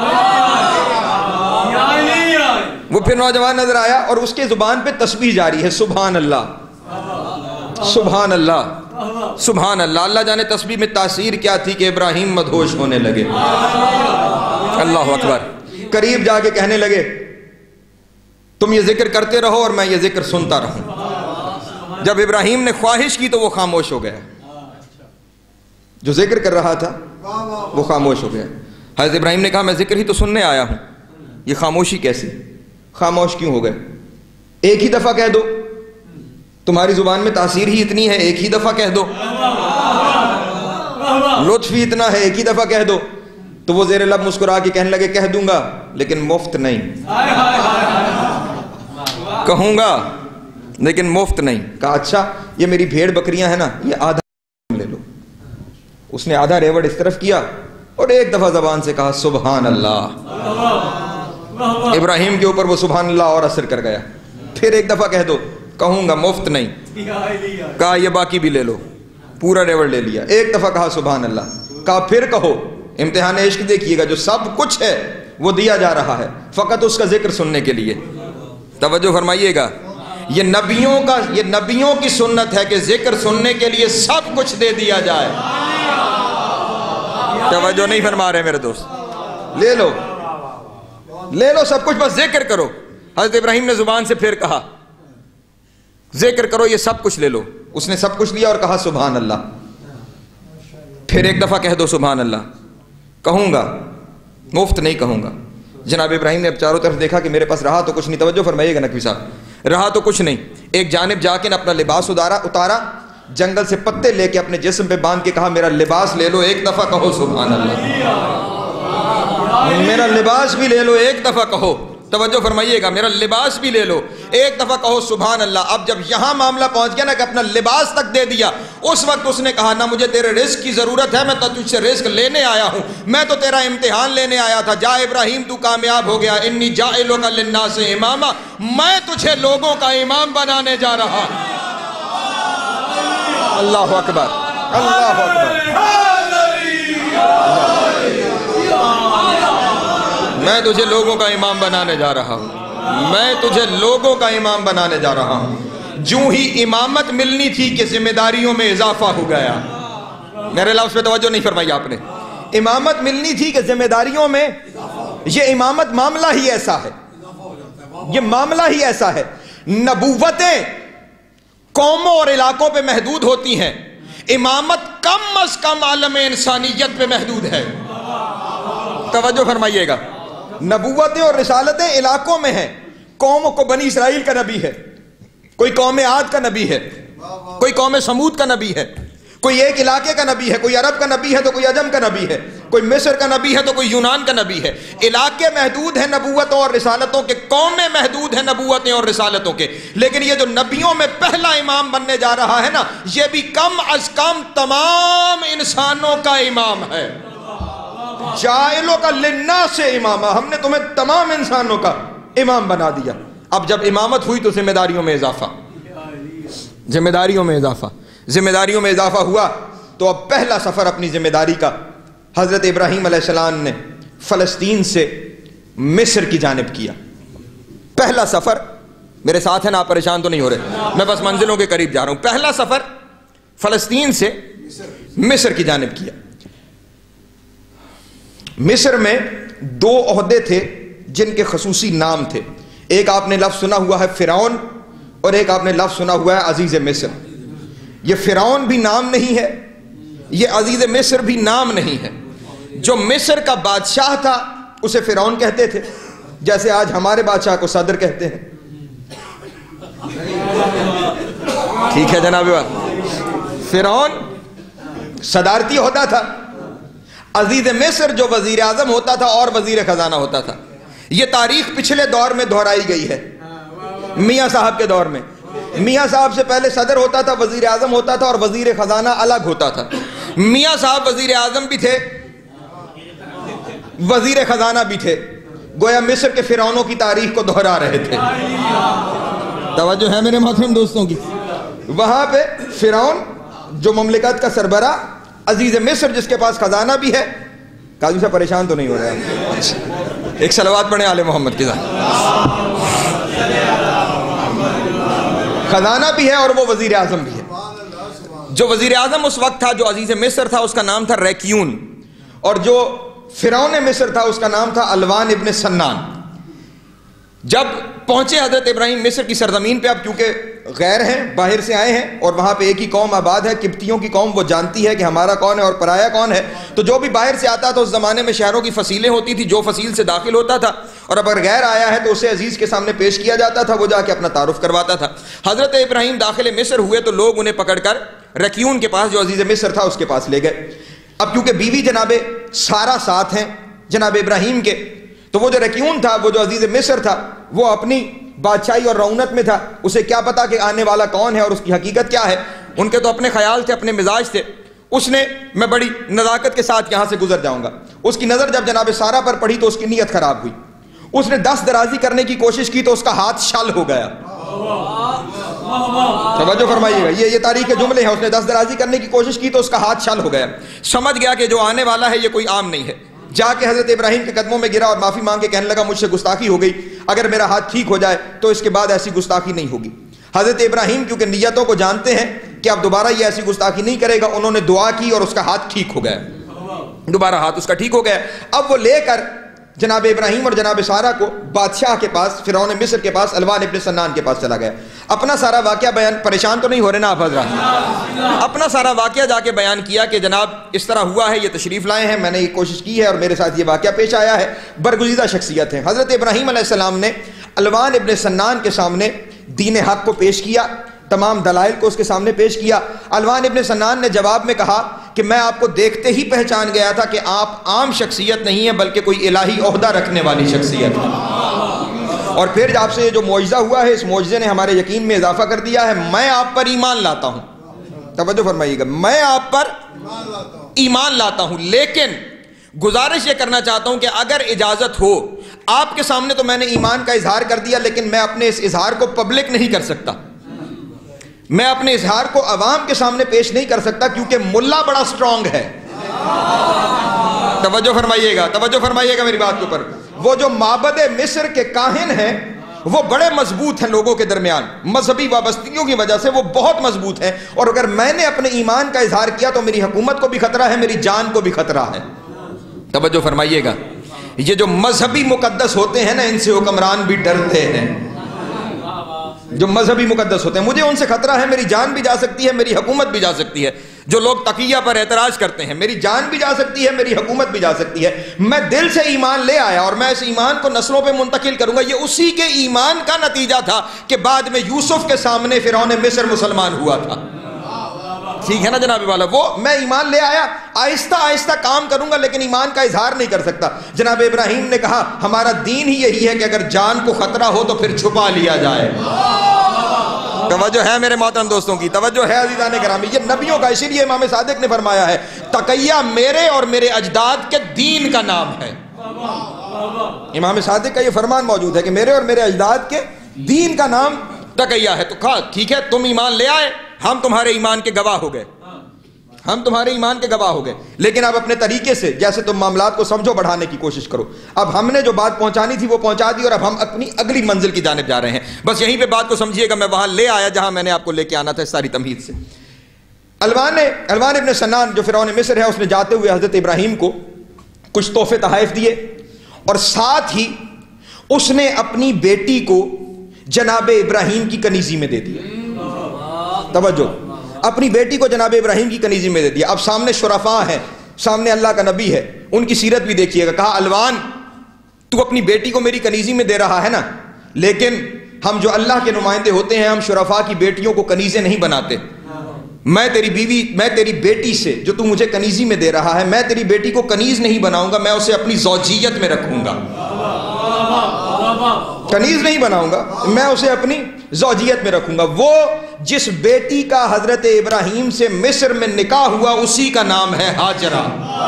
وہ پھر نوجوان نظر آیا اور اس کے زبان پہ تسبیح جاری ہے، سبحان اللہ سبحان اللہ سبحان اللہ۔ اللہ جانے تسبیح میں تاثیر کیا تھی کہ ابراہیم مدہوش ہونے لگے۔ اللہ اکبر۔ قریب جا کے کہنے لگے تم یہ ذکر کرتے رہو اور میں یہ ذکر سنتا رہوں۔ جب ابراہیم نے خواہش کی تو وہ خاموش ہو گیا، جو ذکر کر رہا تھا وہ خاموش ہو گیا۔ حضرت ابراہیم نے کہا میں ذکر ہی تو سننے آیا ہوں، یہ خاموشی کیسی؟ خاموش کیوں ہو گئے؟ ایک ہی دفعہ کہہ دو، تمہاری زبان میں تاثیر ہی اتنی ہے، ایک ہی دفعہ کہہ دو، لطف ہی اتنا ہے، ایک ہی دفعہ کہہ دو۔ تو وہ زیر لب مسکرا کے کہنے لگے کہہ دوں گا لیکن مفت نہیں، کہوں گا لیکن مفت نہیں۔ کہا اچھا یہ میری بھیڑ بکریاں ہیں نا، یہ آدھا لے لو۔ اس نے آدھا ریوڑ اس طرف کیا اور ایک دفعہ زبان سے کہا سبحان اللہ۔ ابراہیم کے اوپر وہ سبحان اللہ اور اثر کر گیا۔ پھر ایک دفعہ کہہ دو، کہوں گا مفت نہیں۔ کہا یہ باقی بھی لے لو، پورا ریوڑ لے لیا۔ ایک دفعہ کہا سبحان اللہ، کہا پھر کہو۔ امتحان عشق دیکھیے گا، جو سب کچھ ہے وہ دیا جا رہا ہے فقط اس کا ذکر سننے کے لیے۔ توجہ فرمائیے گا، یہ نبیوں کی سنت ہے کہ ذکر سننے کے لیے سب کچھ دے دیا جائے۔ توجہ نہیں فرما رہے میرے دوست؟ لے لو لے لو سب کچھ، بس ذکر کرو۔ حضرت ابراہیم نے زبان سے پھر کہا ذکر کرو، یہ سب کچھ لے لو۔ اس نے سب کچھ لیا اور کہا سبحان اللہ۔ پھر ایک دفعہ کہہ دو سبحان اللہ، کہوں گا مفت نہیں کہوں گا۔ جناب ابراہیم نے اب چاروں طرف دیکھا کہ میرے پاس رہا تو کچھ نہیں۔ توجہ فرمائیے گا نقوی صاحب، رہا تو کچھ نہیں۔ ایک جانب جا کے اپنا لباس اتارا، جنگل سے پتے لے کے اپنے جسم پہ باندھ کے کہا میرا لباس لے لو، ایک دفعہ کہو سبحان اللہ۔ میرا لباس بھی لے لو، ایک دفعہ کہو۔ توجہ فرمائیے گا، میرا لباس بھی لے لو، ایک دفعہ کہو سبحان اللہ۔ اب جب یہاں معاملہ پہنچ گیا نا کہ اپنا لباس تک دے دیا، اس وقت اس نے کہا نہ مجھے تیرے رزق کی ضرورت ہے، میں تو تجھ سے رزق لینے آیا ہوں، میں تو تیرا امتحان لینے آیا تھا۔ جا ابراہیم تو کامیاب ہو گیا، انی جاعلک للناس اماما، میں تجھے لوگوں کا امام بنانے جا رہا۔ اللہ اکبر اللہ اکبر۔ میں تجھے لوگوں کا امام بنانے جا رہا ہوں، میں تجھے لوگوں کا امام بنانے جا رہا ہوں۔ جو ہی امامت ملنی تھی کہ ذمہ داریوں میں اضافہ ہو گیا۔ میرے لفظ پہ توجہ نہیں فرمائی آپ نے۔ امامت ملنی تھی کہ ذمہ داریوں میں یہ امامت معاملہ ہی ایسا ہے، یہ معاملہ ہی ایسا ہے. نبوتیں قوموں اور علاقوں پہ محدود ہوتی ہیں، امامت کم از کم عالم انسانیت پہ محدود ہے. توجہ فرمائیے گا. نبوتیں اور رسالتیں علاقوں میں ہیں. قوموں کو بنی اسرائیل کا نبی ہے، کوئی قوم عاد کا نبی ہے، کوئی قوم سمود کا نبی ہے، کوئی ایک علاقے کا نبی ہے، کوئی عرب کا نبی ہے تو کوئی عجم کا نبی ہے، کوئی مصر کا نبی ہے تو کوئی یونان کا نبی ہے. علاقے محدود ہیں نبوتوں اور رسالتوں کے، قومیں محدود ہیں نبوتیں اور رسالتوں کے. لیکن یہ جو نبیوں میں پہلا امام بننے جا رہا ہے نا، یہ بھی کم از کم تمام انسانوں کا امام ہے. جائلوں کا للناس امامہ، ہم نے تمہیں تمام انسانوں کا امام بنا دیا. اب جب امامت ہوئی تو ذمہ داریوں میں اضافہ، ذمہ داریوں میں اضافہ، ذمہ داریوں میں اضافہ ہوا. تو اب پہلا سفر اپنی ذمہ داری کا حضرت ابراہیم علیہ السلام نے فلسطین سے مصر کی جانب کیا. پہلا سفر، میرے ساتھ ہیں نا، آپ پریشان تو نہیں ہو رہے، میں بس منزلوں کے قریب جا رہا ہوں. پہلا سفر فلسطین سے مصر کی جانب کیا. مصر میں دو عہدے تھے جن کے خصوصی نام تھے. ایک آپ نے لفظ سنا ہوا ہے فرعون، اور ایک آپ نے لفظ سنا ہوا ہے عزیز مصر. یہ فرعون بھی نام نہیں ہے، یہ عزیز مصر بھی نام نہیں ہے. جو مصر کا بادشاہ تھا اسے فرعون کہتے تھے، جیسے آج ہمارے بادشاہ کو صدر کہتے ہیں. ٹھیک ہے جناب. فرعون صدارتی ہوتا تھا، عزیز مصر جو وزیر اعظم ہوتا تھا اور وزیر خزانہ ہوتا تھا. یہ تاریخ پچھلے دور میں دہرائی گئی ہے. میاں صاحب کے دور میں میاں صاحب سے پہلے صدر ہوتا تھا، وزیر اعظم ہوتا تھا اور وزیر خزانہ الگ ہوتا تھا. میاں صاحب وزیر اعظم بھی تھے، وزیر خزانہ بھی تھے. گویا مصر کے فرعونوں کی تاریخ کو دہرا رہے تھے. توجہ ہے میرے محترم دوستوں کی. وہاں پہ فرعون جو مملکت کا سربراہ، عزیز مصر جس کے پاس خزانہ بھی ہے. قاضی صاحب پریشان تو نہیں ہو رہے ہیں؟ ایک صلوات پڑھیں آل محمد کی ذات. خزانہ بھی ہے اور وہ وزیر اعظم بھی ہے. جو وزیر اعظم اس وقت تھا جو عزیز مصر تھا اس کا نام تھا ریکیون، اور جو فرعون مصر تھا اس کا نام تھا الوان ابن سنان. جب پہنچے حضرت ابراہیم مصر کی سرزمین پہ، اب کیونکہ غیر ہیں، باہر سے آئے ہیں اور وہاں پہ ایک ہی قوم آباد ہے، قبطیوں کی قوم، وہ جانتی ہے کہ ہمارا کون ہے اور پرایا کون ہے. تو جو بھی باہر سے آتا تھا، اس زمانے میں شہروں کی فصیلیں ہوتی تھی، جو فصیل سے داخل ہوتا تھا اور اگر غیر آیا ہے تو اسے عزیز کے سامنے پیش کیا جاتا تھا، وہ جا کے اپنا تعارف کرواتا تھا. حضرت ابراہیم داخل مصر ہوئے تو لوگ انہیں پکڑ کر رکیون کے پاس جو عزیز مصر تھا اس کے پاس لے گئے. اب کیونکہ بیوی جناب سارا ساتھ ہیں جناب ابراہیم کے، تو وہ جو رکیون تھا، وہ جو عزیز مصر تھا، وہ اپنی بادشاہی اور رونت میں تھا. اسے کیا پتا کہ آنے والا کون ہے اور اس کی حقیقت کیا ہے. ان کے تو اپنے خیال تھے، اپنے مزاج تھے. اس نے، میں بڑی نزاکت کے ساتھ یہاں سے گزر جاؤں گا، اس کی نظر جب جناب سارا پر پڑی تو اس کی نیت خراب ہوئی. اس نے دست درازی کرنے کی کوشش کی تو اس کا ہاتھ شل ہو گیا. توجہ فرمائیے گا، یہ تاریخ کے جملے ہیں. اس نے دست درازی کرنے کی کوشش کی تو اس کا ہاتھ شل ہو گیا. سمجھ گیا کہ جو آنے والا ہے یہ کوئی عام نہیں ہے. جا کے حضرت ابراہیم کے قدموں میں گرا اور معافی مانگ کے کہنے لگا مجھ سے گستاخی ہو گئی، اگر میرا ہاتھ ٹھیک ہو جائے تو اس کے بعد ایسی گستاخی نہیں ہوگی. حضرت ابراہیم کیونکہ نیتوں کو جانتے ہیں کہ اب دوبارہ یہ ایسی گستاخی نہیں کرے گا، انہوں نے دعا کی اور اس کا ہاتھ ٹھیک ہو گیا. دوبارہ ہاتھ اس کا ٹھیک ہو گیا. اب وہ لے کر جناب ابراہیم اور جناب سارا کو بادشاہ کے پاس، فرعون مصر کے پاس، الوان ابن سنان کے پاس چلا گیا. اپنا سارا واقعہ بیان، پریشان تو نہیں ہو رہے نا آپ حضرات؟ اپنا سارا واقعہ جا کے بیان کیا کہ جناب اس طرح ہوا ہے، یہ تشریف لائے ہیں، میں نے یہ کوشش کی ہے اور میرے ساتھ یہ واقعہ پیش آیا ہے. برگزیدہ شخصیت ہیں. حضرت ابراہیم علیہ السلام نے الوان ابن سنان کے سامنے دین حق کو پیش کیا، تمام دلائل کو اس کے سامنے پیش کیا. الوان ابن سنان نے جواب میں کہا کہ میں آپ کو دیکھتے ہی پہچان گیا تھا کہ آپ عام شخصیت نہیں ہیں بلکہ کوئی الہی عہدہ رکھنے والی شخصیت ہے. اور پھر آپ سے جو معجزہ ہوا ہے، اس معجزے نے ہمارے یقین میں اضافہ کر دیا ہے. میں آپ پر ایمان لاتا ہوں. توجہ فرمائیے گا، میں آپ پر ایمان لاتا ہوں، لیکن گزارش یہ کرنا چاہتا ہوں کہ اگر اجازت ہو، آپ کے سامنے تو میں نے ایمان کا اظہار کر دیا، لیکن میں اپنے اس اظہار کو پبلک نہیں کر سکتا. میں اپنے اظہار کو عوام کے سامنے پیش نہیں کر سکتا کیونکہ ملا بڑا سٹرونگ ہے. توجہ فرمائیے گا، توجہ فرمائیے گا میری بات کے اوپر. وہ جو معبد مصر کے کاہن ہیں وہ بڑے مضبوط ہیں لوگوں کے درمیان، مذہبی وابستگیوں کی وجہ سے وہ بہت مضبوط ہیں، اور اگر میں نے اپنے ایمان کا اظہار کیا تو میری حکومت کو بھی خطرہ ہے، میری جان کو بھی خطرہ ہے. توجہ فرمائیے گا، یہ جو مذہبی مقدس ہوتے ہیں نا، ان سے حکمران بھی ڈرتے ہیں. جو مذہبی مقدس ہوتے ہیں، مجھے ان سے خطرہ ہے، میری جان بھی جا سکتی ہے، میری حکومت بھی جا سکتی ہے. جو لوگ تقیہ پر اعتراض کرتے ہیں، میری جان بھی جا سکتی ہے، میری حکومت بھی جا سکتی ہے. میں دل سے ایمان لے آیا اور میں اس ایمان کو نسلوں پہ منتقل کروں گا. یہ اسی کے ایمان کا نتیجہ تھا کہ بعد میں یوسف کے سامنے فرعون مصر مسلمان ہوا تھا. ٹھیک ہے نا جناب والا؟ وہ میں ایمان لے آیا، آہستہ آہستہ کام کروں گا لیکن ایمان کا اظہار نہیں کر سکتا. جناب ابراہیم نے کہا ہمارا دین ہی یہی ہے کہ اگر جان کو خطرہ ہو تو پھر چھپا لیا جائے. توجہ ہے میرے محترم دوستوں کی، توجہ ہے عزیزان گرامی. یہ نبیوں کا، اسی لیے امام صادق نے فرمایا ہے تقیہ میرے اور میرے اجداد کے دین کا نام ہے. امام صادق کا یہ فرمان موجود ہے کہ میرے اور میرے اجداد کے دین کا نام تقیہ ہے. تو کہا ٹھیک ہے، تم ایمان لے آئے، ہم تمہارے ایمان کے گواہ ہو گئے، ہم تمہارے ایمان کے گواہ ہو گئے، لیکن اب اپنے طریقے سے جیسے تم معاملات کو سمجھو بڑھانے کی کوشش کرو. اب ہم نے جو بات پہنچانی تھی وہ پہنچا دی اور اب ہم اپنی اگلی منزل کی جانب جا رہے ہیں. بس یہیں پہ بات کو سمجھیے گا، میں وہاں لے آیا جہاں میں نے آپ کو لے کے آنا تھا اس ساری تمہید سے. الوان ابن سنان جو فرعون مصر ہے، اس نے جاتے ہوئے حضرت ابراہیم کو کچھ تحفے تحائف دیے اور ساتھ ہی اس نے اپنی بیٹی کو جناب ابراہیم کی کنیزی میں دے دیا. توجہ، اپنی بیٹی کو جناب ابراہیم کی کنیزی میں دے دیا. اب سامنے شرفاء ہیں، سامنے اللہ کا نبی ہے، ان کی سیرت بھی دیکھیے گا. کہا الوان تو اپنی بیٹی کو میری کنیزی میں دے رہا ہے نا، لیکن ہم جو اللہ کے نمائندے ہوتے ہیں ہم شرفاء کی بیٹیوں کو کنیزیں نہیں بناتے. میں تیری بیوی، میں تیری بیٹی سے جو تو مجھے کنیزی میں دے رہا ہے، میں تیری بیٹی کو کنیز نہیں بناؤں گا، میں اسے اپنی زوجیت میں رکھوں گا. کنیز نہیں بناؤں گا، میں اسے اپنی زوجیت میں رکھوں گا. وہ جس بیٹی کا حضرت ابراہیم سے مصر میں نکاح ہوا اسی کا نام ہے ہاجرہ.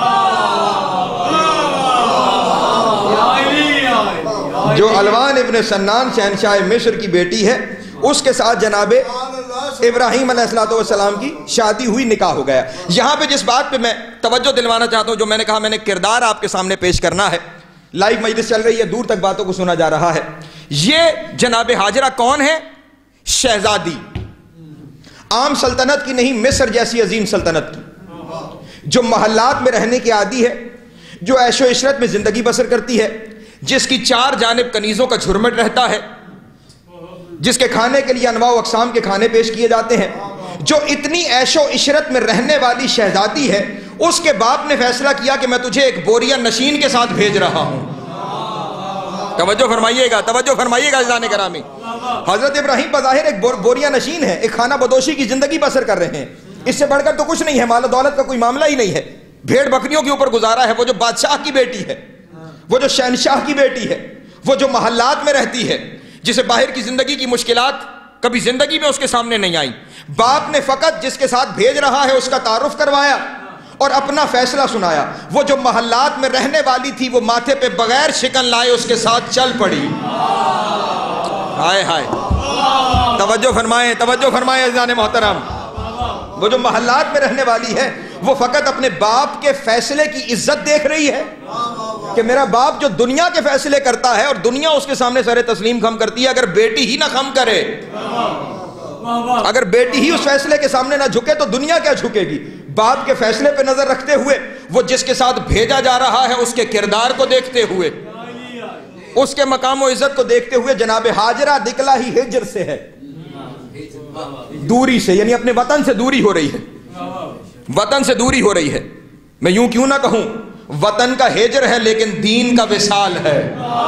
جو الوان ابن سنان شہنشاہ مصر کی بیٹی ہے، اس کے ساتھ جناب ابراہیم علیہ السلام کی شادی ہوئی، نکاح ہو گیا. یہاں پہ جس بات پہ میں توجہ دلوانا چاہتا ہوں، جو میں نے کہا میں نے کردار آپ کے سامنے پیش کرنا ہے، لائیو مجلس چل رہی ہے، دور تک باتوں کو سنا جا رہا ہے. یہ جناب ہاجرہ کون ہے؟ شہزادی، عام سلطنت کی نہیں، مصر جیسی عظیم سلطنت کی، جو محلات میں رہنے کی عادی ہے، جو عیش و عشرت میں زندگی بسر کرتی ہے، جس کی چار جانب کنیزوں کا جھرمٹ رہتا ہے، جس کے کھانے کے لیے انواع و اقسام کے کھانے پیش کیے جاتے ہیں. جو اتنی عیش و عشرت میں رہنے والی شہزادی ہے، اس کے باپ نے فیصلہ کیا کہ میں تجھے ایک بوریہ نشین کے ساتھ بھیج رہا ہوں. توجہ فرمائیے گا، توجہ فرمائیے گا عزیزان گرامی. حضرت ابراہیم بظاہر ایک بوریہ نشین ہے، ایک خانہ بدوشی کی زندگی بسر کر رہے ہیں. اس سے بڑھ کر تو کچھ نہیں ہے، مال و دولت کا کوئی معاملہ ہی نہیں ہے. بھیڑ بکریوں کے اوپر گزارا ہے. وہ جو بادشاہ کی بیٹی ہے، وہ جو شہنشاہ کی بیٹی ہے، وہ جو محلات میں رہتی ہے، جسے باہر کی زندگی کی مشکلات کبھی زندگی میں اس کے سامنے نہیں آئی. باپ نے فقط جس کے ساتھ بھیج رہا ہے اس کا تعارف کروایا اور اپنا فیصلہ سنایا. وہ جو محلات میں رہنے والی تھی، وہ ماتھے پہ بغیر شکن لائے اس کے ساتھ چل پڑی. ہائے ہائے، توجہ فرمائیں، توجہ فرمائیں عزیزان محترم. وہ جو محلات میں رہنے والی ہے، وہ فقط اپنے باپ کے فیصلے کی عزت دیکھ رہی ہے کہ میرا باپ جو دنیا کے فیصلے کرتا ہے اور دنیا اس کے سامنے سر تسلیم خم کرتی ہے، اگر بیٹی ہی نہ خم کرے، اگر بیٹی ہی اس فیصلے کے سامنے نہ جھکے تو دنیا کیا جھکے گی. باپ کے فیصلے پہ نظر رکھتے ہوئے، وہ جس کے ساتھ بھیجا جا رہا ہے اس کے کردار کو دیکھتے ہوئے، اس کے مقام و عزت کو دیکھتے ہوئے، جناب ہاجرہ نکلا ہی ہجر سے ہے، دوری سے، یعنی اپنے وطن سے دوری ہو رہی ہے. وطن سے دوری ہو رہی ہے. میں یوں کیوں نہ کہوں، وطن کا ہجر ہے لیکن دین کا وصال ہے.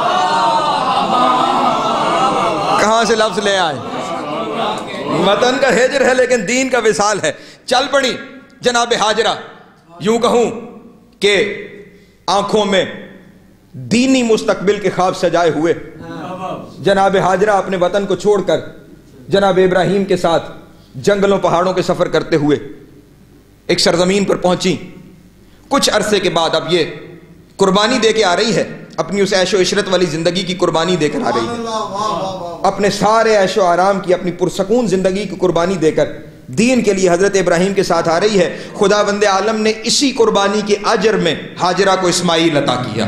کہاں سے لفظ لے آئے؟ وطن کا ہجر ہے لیکن دین کا وصال ہے. چل پڑی جناب ہاجرہ، یوں کہوں کہ آنکھوں میں دینی مستقبل کے خواب سجائے ہوئے جناب ہاجرہ اپنے وطن کو چھوڑ کر جناب ابراہیم کے ساتھ جنگلوں پہاڑوں کے سفر کرتے ہوئے ایک سرزمین پر پہنچی. کچھ عرصے کے بعد اب یہ قربانی دے کے آ رہی ہے، اپنی اس عیش و عشرت والی زندگی کی قربانی دے کر آ رہی ہے، اپنے سارے عیش و آرام کی، اپنی پرسکون زندگی کی قربانی دے کر دین کے لیے حضرت ابراہیم کے ساتھ آ رہی ہے. خدا بند عالم نے اسی قربانی کے اجر میں ہاجرہ کو اسماعیل عطا کیا.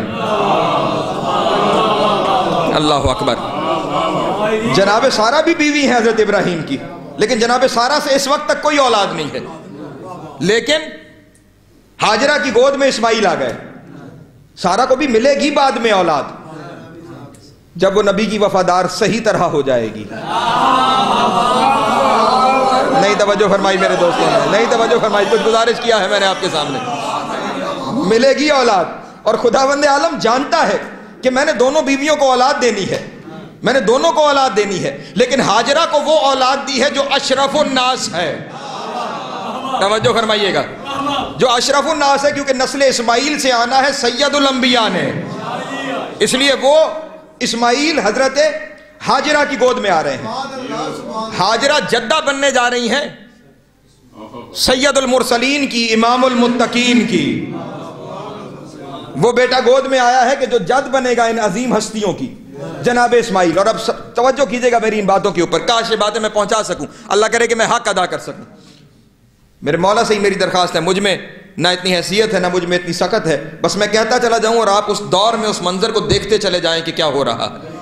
اللہ اکبر. جناب سارہ بھی بیوی ہے حضرت ابراہیم کی، لیکن جناب سارہ سے اس وقت تک کوئی اولاد نہیں ہے، لیکن ہاجرہ کی گود میں اسماعیل آ گئے. سارا کو بھی ملے گی بعد میں اولاد، جب وہ نبی کی وفادار صحیح طرح ہو جائے گی۔ نہیں توجہ فرمائی میرے دوستوں نے، نہیں توجہ فرمائی، کچھ گزارش کیا ہے میں نے آپ کے سامنے۔ ملے گی اولاد، اور خداوند عالم جانتا ہے کہ میں نے دونوں بیویوں کو اولاد دینی ہے، میں نے دونوں کو اولاد دینی ہے، لیکن ہاجرہ کو وہ اولاد دی ہے جو اشرف الناس ہے۔ توجہ فرمائیے گا، جو اشرف الناس ہے، کیونکہ نسل اسماعیل سے آنا ہے سید الانبیاء نے، اس لیے وہ اسماعیل حضرت ہاجرہ کی گود میں آ رہے ہیں۔ ہاجرہ جدہ بننے جا رہی ہیں سید المرسلین کی، امام المتقین کی۔ وہ بیٹا گود میں آیا ہے کہ جو جد بنے گا ان عظیم ہستیوں کی، جناب اسماعیل۔ اور اب توجہ کیجئے گا میری ان باتوں کے اوپر، کاش یہ باتیں میں پہنچا سکوں، اللہ کرے کہ میں حق ادا کر سکوں۔ میرے مولا سے ہی میری درخواست ہے، مجھ میں نہ اتنی حیثیت ہے نہ مجھ میں اتنی سخت ہے، بس میں کہتا چلا جاؤں اور آپ اس دور میں اس منظر کو دیکھتے چلے جائیں کہ کیا ہو رہا ہے۔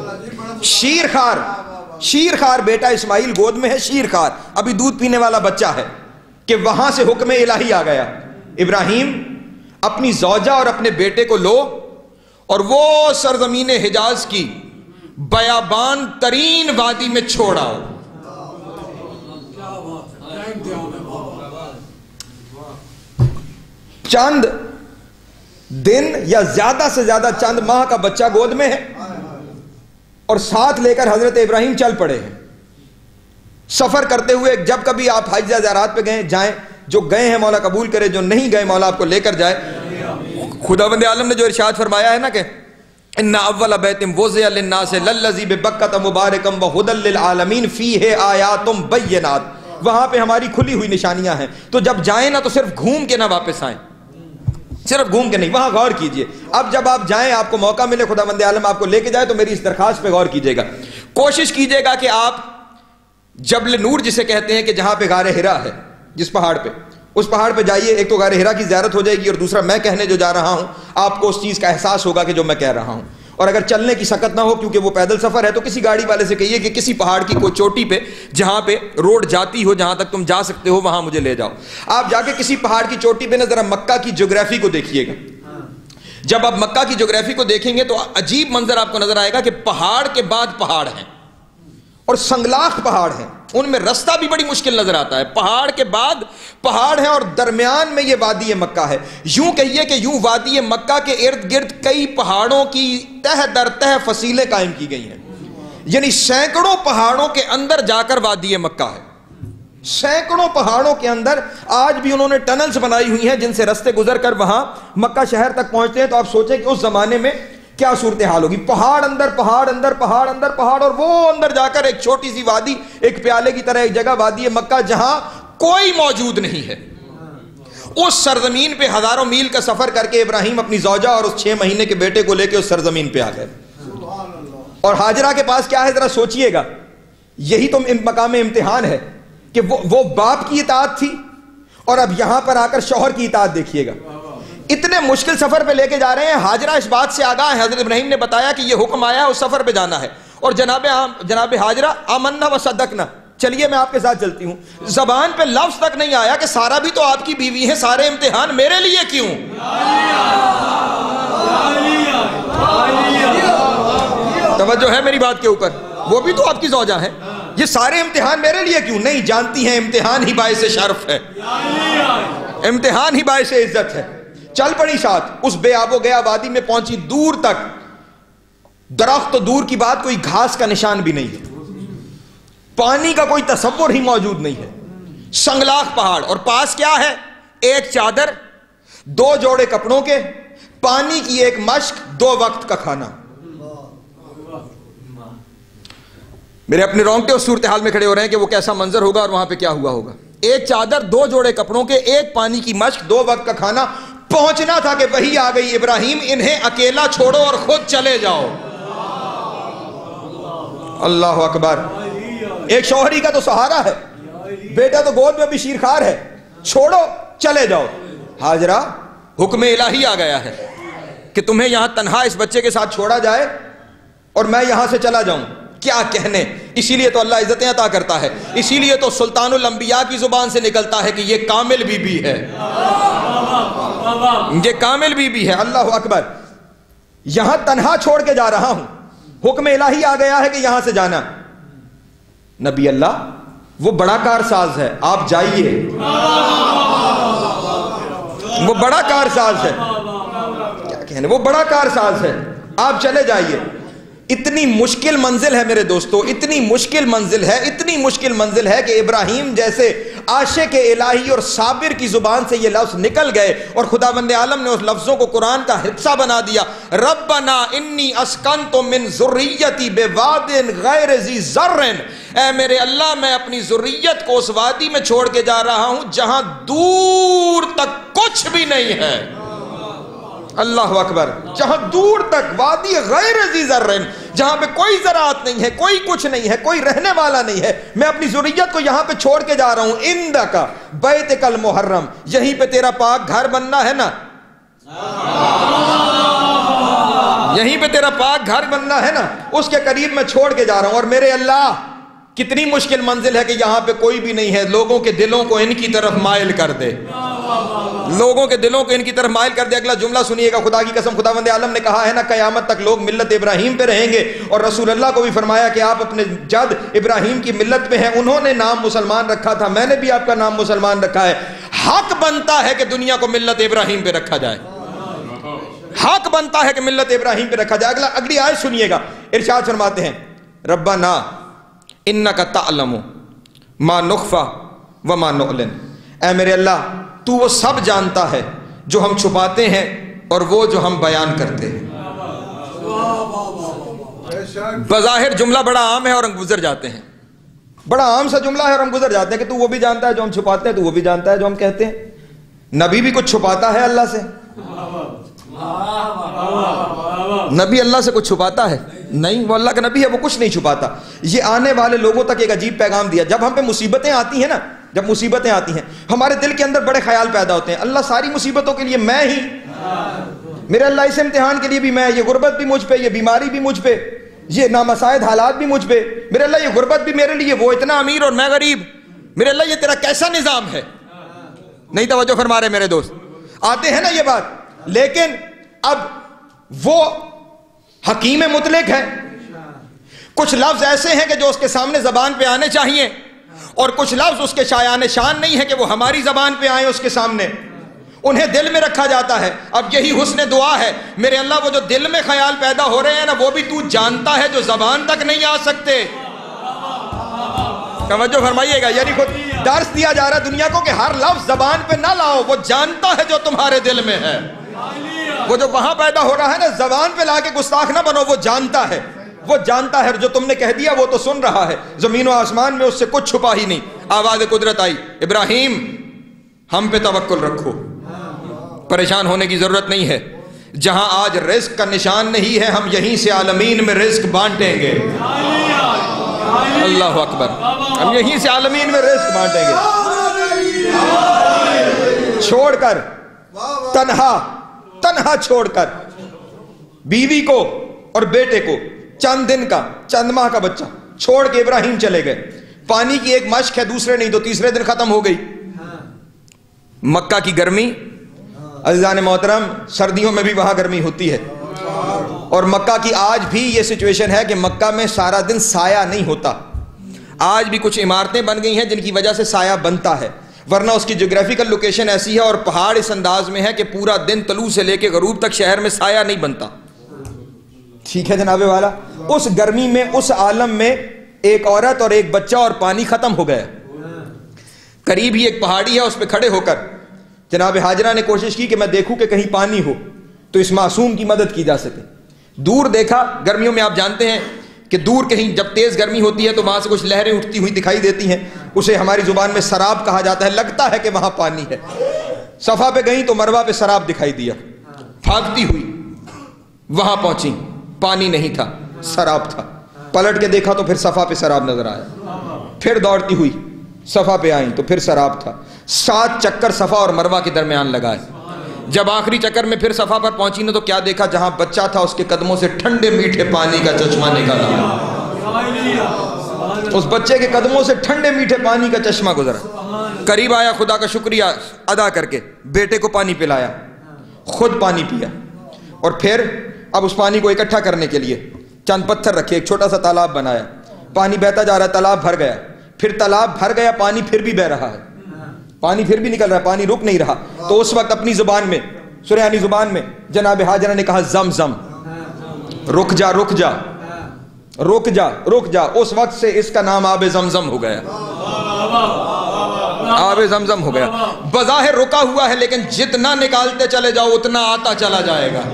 شیرخوار بیٹا اسماعیل گود میں ہے، شیرخوار ابھی دودھ پینے والا بچہ ہے، کہ وہاں سے حکم الہی آ گیا، ابراہیم اپنی زوجہ اور اپنے بیٹے کو لو اور وہ سرزمین حجاز کی بیابان ترین وادی میں چھوڑ آؤ۔ چند دن یا زیادہ سے زیادہ چند ماہ کا بچہ گود میں ہے، اور ساتھ لے کر حضرت ابراہیم چل پڑے ہیں سفر کرتے ہوئے۔ جب کبھی آپ حج زیارات پہ جائیں، جو گئے ہیں مولا قبول کرے، جو نہیں گئے مولا آپ کو لے کر جائے۔ خداوند عالم نے جو ارشاد فرمایا ہے نا کہ ان اول بیت وضع للناس للذی ببکۃ مبارکا وہدی للعالمین فیہ آیات بینات، وہاں پہ ہماری کھلی ہوئی نشانیاں ہیں۔ تو جب جائیں نا تو صرف گھوم کے نہ واپس آئیں، صرف گھوم کے نہیں، وہاں غور کیجئے۔ اب جب آپ جائیں، آپ کو موقع ملے، خداوند عالم آپ کو لے کے جائے، تو میری اس درخواست پہ غور کیجئے گا۔ کوشش کیجئے گا کہ آپ جبل نور جسے کہتے ہیں، کہ جہاں پہ غار حرا ہے، جس پہاڑ پہ، اس پہاڑ پہ جائیے۔ ایک تو غار حرا کی زیارت ہو جائے گی، اور دوسرا میں کہنے جو جا رہا ہوں آپ کو اس چیز کا احساس ہوگا کہ جو میں کہہ رہا ہوں۔ اور اگر چلنے کی سکت نہ ہو کیونکہ وہ پیدل سفر ہے، تو کسی گاڑی والے سے کہیے کہ کسی پہاڑ کی کوئی چوٹی پہ جہاں پہ روڈ جاتی ہو، جہاں تک تم جا سکتے ہو، وہاں مجھے لے جاؤ۔ آپ جا کے کسی پہاڑ کی چوٹی پہ نا ذرا مکہ کی جغرافی کو دیکھیے گا۔ جب آپ مکہ کی جغرافی کو دیکھیں گے تو عجیب منظر آپ کو نظر آئے گا کہ پہاڑ کے بعد پہاڑ ہیں، اور سنگلاخ پہاڑ ہیں، ان میں رستہ بھی بڑی مشکل نظر آتا ہے۔ پہاڑ کے بعد پہاڑ ہیں، اور درمیان میں یہ وادی مکہ ہے۔ یوں کہیے کہ یوں وادی مکہ کے ارد گرد کئی پہاڑوں کی تہ در تہ فصیلیں قائم کی گئی ہیں، یعنی سینکڑوں پہاڑوں کے اندر جا کر وادی مکہ ہے۔ سینکڑوں پہاڑوں کے اندر آج بھی انہوں نے ٹنلز بنائی ہوئی ہیں جن سے رستے گزر کر وہاں مکہ شہر تک پہنچتے ہیں۔ تو آپ سوچیں کہ اس زمانے میں کیا صورتحال ہوگی، پہاڑ اندر پہاڑ اندر پہاڑ اندر پہاڑ، اور وہ اندر جا کر ایک چھوٹی سی وادی، ایک پیالے کی طرح ایک جگہ وادی مکہ جہاں کوئی موجود نہیں ہے۔ اس سرزمین پہ ہزاروں میل کا سفر کر کے ابراہیم اپنی زوجہ اور اس 6 مہینے کے بیٹے کو لے کے اس سرزمین پہ آ گئے۔ اور ہاجرہ کے پاس کیا ہے ذرا سوچئے گا، یہی تو مقام امتحان ہے کہ وہ باپ کی اطاعت تھی، اور اب یہاں پر آ کر شوہر کی اطاعت دیکھیے گا۔ اتنے مشکل سفر پہ لے کے جا رہے ہیں، ہاجرہ اس بات سے آگاہ ہے، حضرت ابراہیم نے بتایا کہ یہ حکم آیا ہے اس سفر پہ جانا ہے، اور جناب ہاجرہ آمنا و صدقنا، چلیے میں آپ کے ساتھ چلتی ہوں۔ زبان پہ لفظ تک نہیں آیا کہ سارا بھی تو آپ کی بیوی ہے، سارے امتحان میرے لیے کیوں؟ توجہ ہے میری بات کے اوپر، وہ بھی تو آپ کی زوجہ ہے، یہ سارے امتحان میرے لیے کیوں؟ نہیں جانتی ہیں امتحان ہی باعث شرف ہے، امتحان ہی باعث عزت ہے۔ چل پڑی ساتھ، اس بے آب و گیا وادی میں پہنچی، دور تک درخت تو دور کی بات، کوئی گھاس کا نشان بھی نہیں ہے، پانی کا کوئی تصور ہی موجود نہیں ہے، سنگلاخ پہاڑ، اور پاس کیا ہے؟ ایک چادر، 2 جوڑے کپڑوں کے، پانی کی ایک مشک، 2 وقت کا کھانا۔ میرے اپنے رونگٹے اس صورتحال میں کھڑے ہو رہے ہیں کہ وہ کیسا منظر ہوگا اور وہاں پہ کیا ہوا ہوگا۔ ایک چادر، 2 جوڑے کپڑوں کے، ایک پانی کی مشک، 2 وقت کا کھانا۔ پہنچنا تھا کہ وہی آ گئی، ابراہیم انہیں اکیلا چھوڑو اور خود چلے جاؤ۔ اللہ اکبر، ایک شوہری کا تو سہارا ہے، بیٹا تو گود میں بھی شیرخوار ہے، چھوڑو چلے جاؤ۔ ہاجرہ حکم الہی آ گیا ہے کہ تمہیں یہاں تنہا اس بچے کے ساتھ چھوڑا جائے اور میں یہاں سے چلا جاؤں، کیا کہنے۔ اسی لیے تو اللہ عزتیں عطا کرتا ہے، اسی لیے تو سلطان الانبیاء کی زبان سے نکلتا ہے کہ یہ کامل بی بی ہے۔ یہ کامل بی بی ہے. اللہ اکبر. یہاں تنہا چھوڑ کے جا رہا ہوں, حکم الہی آ گیا ہے کہ یہاں سے جانا. نبی اللہ وہ بڑا کارساز ہے, آپ جائیے, وہ بڑا کارساز ہے, کیا کہنے, وہ بڑا کارساز ہے, آپ چلے جائیے. اتنی مشکل منزل ہے میرے دوستو, اتنی مشکل منزل ہے, اتنی مشکل منزل ہے کہ ابراہیم جیسے عاشق الہی اور صابر کی زبان سے یہ لفظ نکل گئے اور خداوند عالم نے اس لفظوں کو قرآن کا حصہ بنا دیا. ربنا انی اسکنت من ذریتی بواد غیر ذی زرع, اے میرے اللہ میں اپنی ذریت کو اس وادی میں چھوڑ کے جا رہا ہوں جہاں دور تک کچھ بھی نہیں ہے. اللہ اکبر. جہاں دور تک وادی غیر ذی زرع, جہاں پہ کوئی زراعت نہیں ہے, کوئی کچھ نہیں ہے, کوئی رہنے والا نہیں ہے, میں اپنی ذریت کو یہاں پہ چھوڑ کے جا رہا ہوں. عندک بیتک المحرم, یہیں پہ تیرا پاک گھر بننا ہے نا, یہیں پہ تیرا پاک گھر بننا ہے نا, اس کے قریب میں چھوڑ کے جا رہا ہوں. اور میرے اللہ کتنی مشکل منزل ہے کہ یہاں پہ کوئی بھی نہیں ہے. لوگوں کے دلوں کو ان کی طرف مائل کر دے, لوگوں کے دلوں کو ان کی طرف مائل کر دے. اگلا جملہ سنیے گا, خدا کی قسم خداوند عالم نے کہا ہے نا قیامت تک لوگ ملت ابراہیم پہ رہیں گے, اور رسول اللہ کو بھی فرمایا کہ آپ اپنے جد ابراہیم کی ملت پہ ہیں. انہوں نے نام مسلمان رکھا تھا, میں نے بھی آپ کا نام مسلمان رکھا ہے. حق بنتا ہے کہ دنیا کو ملت ابراہیم پہ رکھا جائے, حق بنتا ہے کہ ملت ابراہیم پہ رکھا جائے. اگلی آیت سنیے گا, ارشاد فرماتے ہیں ربنا انک تعلم ما نخفی وما نعلن, اے میرے اللہ تو وہ سب جانتا ہے جو ہم چھپاتے ہیں اور وہ جو ہم بیان کرتے ہیں. بظاہر جملہ بڑا عام ہے اور ہم گزر جاتے ہیں, بڑا عام سا جملہ ہے اور ہم گزر جاتے ہیں کہ تو وہ بھی جانتا ہے جو ہم چھپاتے ہیں, تو وہ بھی جانتا ہے جو ہم کہتے ہیں. نبی بھی کچھ چھپاتا ہے اللہ سے؟ نبی اللہ سے کچھ چھپاتا ہے؟ نہیں, وہ اللہ کا نبی ہے, وہ کچھ نہیں چھپاتا. یہ آنے والے لوگوں تک ایک عجیب پیغام دیا. جب ہم پہ مصیبتیں آتی ہیں نا, جب مصیبتیں آتی ہیں ہمارے دل کے اندر بڑے خیال پیدا ہوتے ہیں, اللہ ساری مصیبتوں کے لیے میں ہی, میرے اللہ اس امتحان کے لیے بھی میں, یہ غربت بھی مجھ پہ, یہ بیماری بھی مجھ پہ, یہ نامساعد حالات بھی مجھ پہ, میرے اللہ یہ غربت بھی میرے لیے, وہ اتنا امیر اور میں غریب, میرے اللہ یہ تیرا کیسا نظام ہے. نہیں توجہ فرما رہے میرے دوست, آتے ہیں نا یہ بات. لیکن اب وہ حکیم مطلق ہے, کچھ لفظ ایسے ہیں کہ جو اس کے سامنے زبان پہ آنے چاہیے, اور کچھ لفظ اس کے شایان شان نہیں ہے کہ وہ ہماری زبان پہ آئیں اس کے سامنے, انہیں دل میں رکھا جاتا ہے. اب یہی حسن دعا ہے, میرے اللہ وہ جو دل میں خیال پیدا ہو رہے ہیں نا وہ بھی تو جانتا ہے جو زبان تک نہیں آ سکتے. توجہ فرمائیے گا, یعنی خود درس دیا جا رہا ہے دنیا کو کہ ہر لفظ زبان پہ نہ لاؤ, وہ جانتا ہے جو تمہارے دل میں ہے. وہ جو وہاں پیدا ہو رہا ہے نا, زبان پہ لا کے گستاخ نہ بنو, وہ جانتا ہے, وہ جانتا ہے. جو تم نے کہہ دیا وہ تو سن رہا ہے, زمین و آسمان میں اس سے کچھ چھپا ہی نہیں. آواز قدرت آئی, ابراہیم ہم پہ توکل رکھو, پریشان ہونے کی ضرورت نہیں ہے. جہاں آج رزق کا نشان نہیں ہے, ہم یہیں سے عالمین میں رزق بانٹیں گے. اللہ اکبر, ہم یہیں سے عالمین میں رزق بانٹیں گے. چھوڑ کر تنہا چھوڑ کر بیوی کو اور بیٹے کو, چند دن کا, چند ماہ کا بچہ چھوڑ کے ابراہیم چلے گئے. پانی کی ایک مشک ہے, دوسرے نہیں تو تیسرے دن ختم ہو گئی. مکہ کی گرمی, عزیزان محترم, سردیوں میں بھی وہاں گرمی ہوتی ہے, اور مکہ کی آج بھی یہ سچویشن ہے کہ مکہ میں سارا دن سایہ نہیں ہوتا. آج بھی کچھ عمارتیں بن گئی ہیں جن کی وجہ سے سایہ بنتا ہے, ورنہ اس کی جغرافیکل لوکیشن ایسی ہے اور پہاڑ اس انداز میں ہے کہ پورا دن طلوع سے لے کے غروب تک شہر میں سایہ نہیں بنتا. ٹھیک ہے جناب والا, اس گرمی میں, اس عالم میں ایک عورت اور ایک بچہ اور پانی ختم ہو گیا. قریب ہی ایک پہاڑی ہے, اس پہ کھڑے ہو کر جناب حاجرہ نے کوشش کی کہ میں دیکھوں کہ کہیں پانی ہو تو اس معصوم کی مدد کی جا سکے. دور دیکھا, گرمیوں میں آپ جانتے ہیں کہ دور کہیں جب تیز گرمی ہوتی ہے تو وہاں سے کچھ لہریں اٹھتی ہوئی دکھائی دیتی ہیں, اسے ہماری زبان میں سراب کہا جاتا ہے. لگتا ہے کہ وہاں پانی ہے. صفا پہ گئیں تو مروہ پہ سراب دکھائی دیا, بھاگتی ہوئی وہاں پہنچی, پانی نہیں تھا, سراب تھا. پلٹ کے دیکھا تو پھر صفا پہ سراب نظر آیا. پھر دوڑتی ہوئی صفا پہ آئیں تو پھر سراب تھا. 7 چکر صفا اور مروہ کے درمیان لگائے. جب آخری چکر میں پھر صفا پر پہنچی نا تو کیا دیکھا, جہاں بچہ تھا اس کے قدموں سے ٹھنڈے میٹھے پانی کا چشمہ نکلا. اس بچے کے قدموں سے ٹھنڈے میٹھے پانی کا چشمہ گزرا. قریب آیا, خدا کا شکریہ ادا کر کے بیٹے کو پانی پلایا. خود پانی پیا اور پھر اب اس پانی کو اکٹھا کرنے کے لیے چند پتھر رکھے, ایک چھوٹا سا تالاب بنایا, پانی بہتا جا رہا ہے, تالاب بھر گیا, پھر تالاب بھر گیا, پانی پھر بھی بہ رہا ہے, پانی پھر بھی نکل رہا ہے, پانی رک نہیں رہا. تو اس وقت اپنی زبان میں, سریانی زبان میں جناب حاجرہ نے کہا زم زم, رک جا رک جا رک جا رک جا. اس وقت سے اس کا نام آب زمزم ہو گیا, آب زمزم ہو گیا. بظاہر رکا ہوا ہے لیکن جتنا نکالتے چلے جاؤ اتنا آتا چلا جائے گا,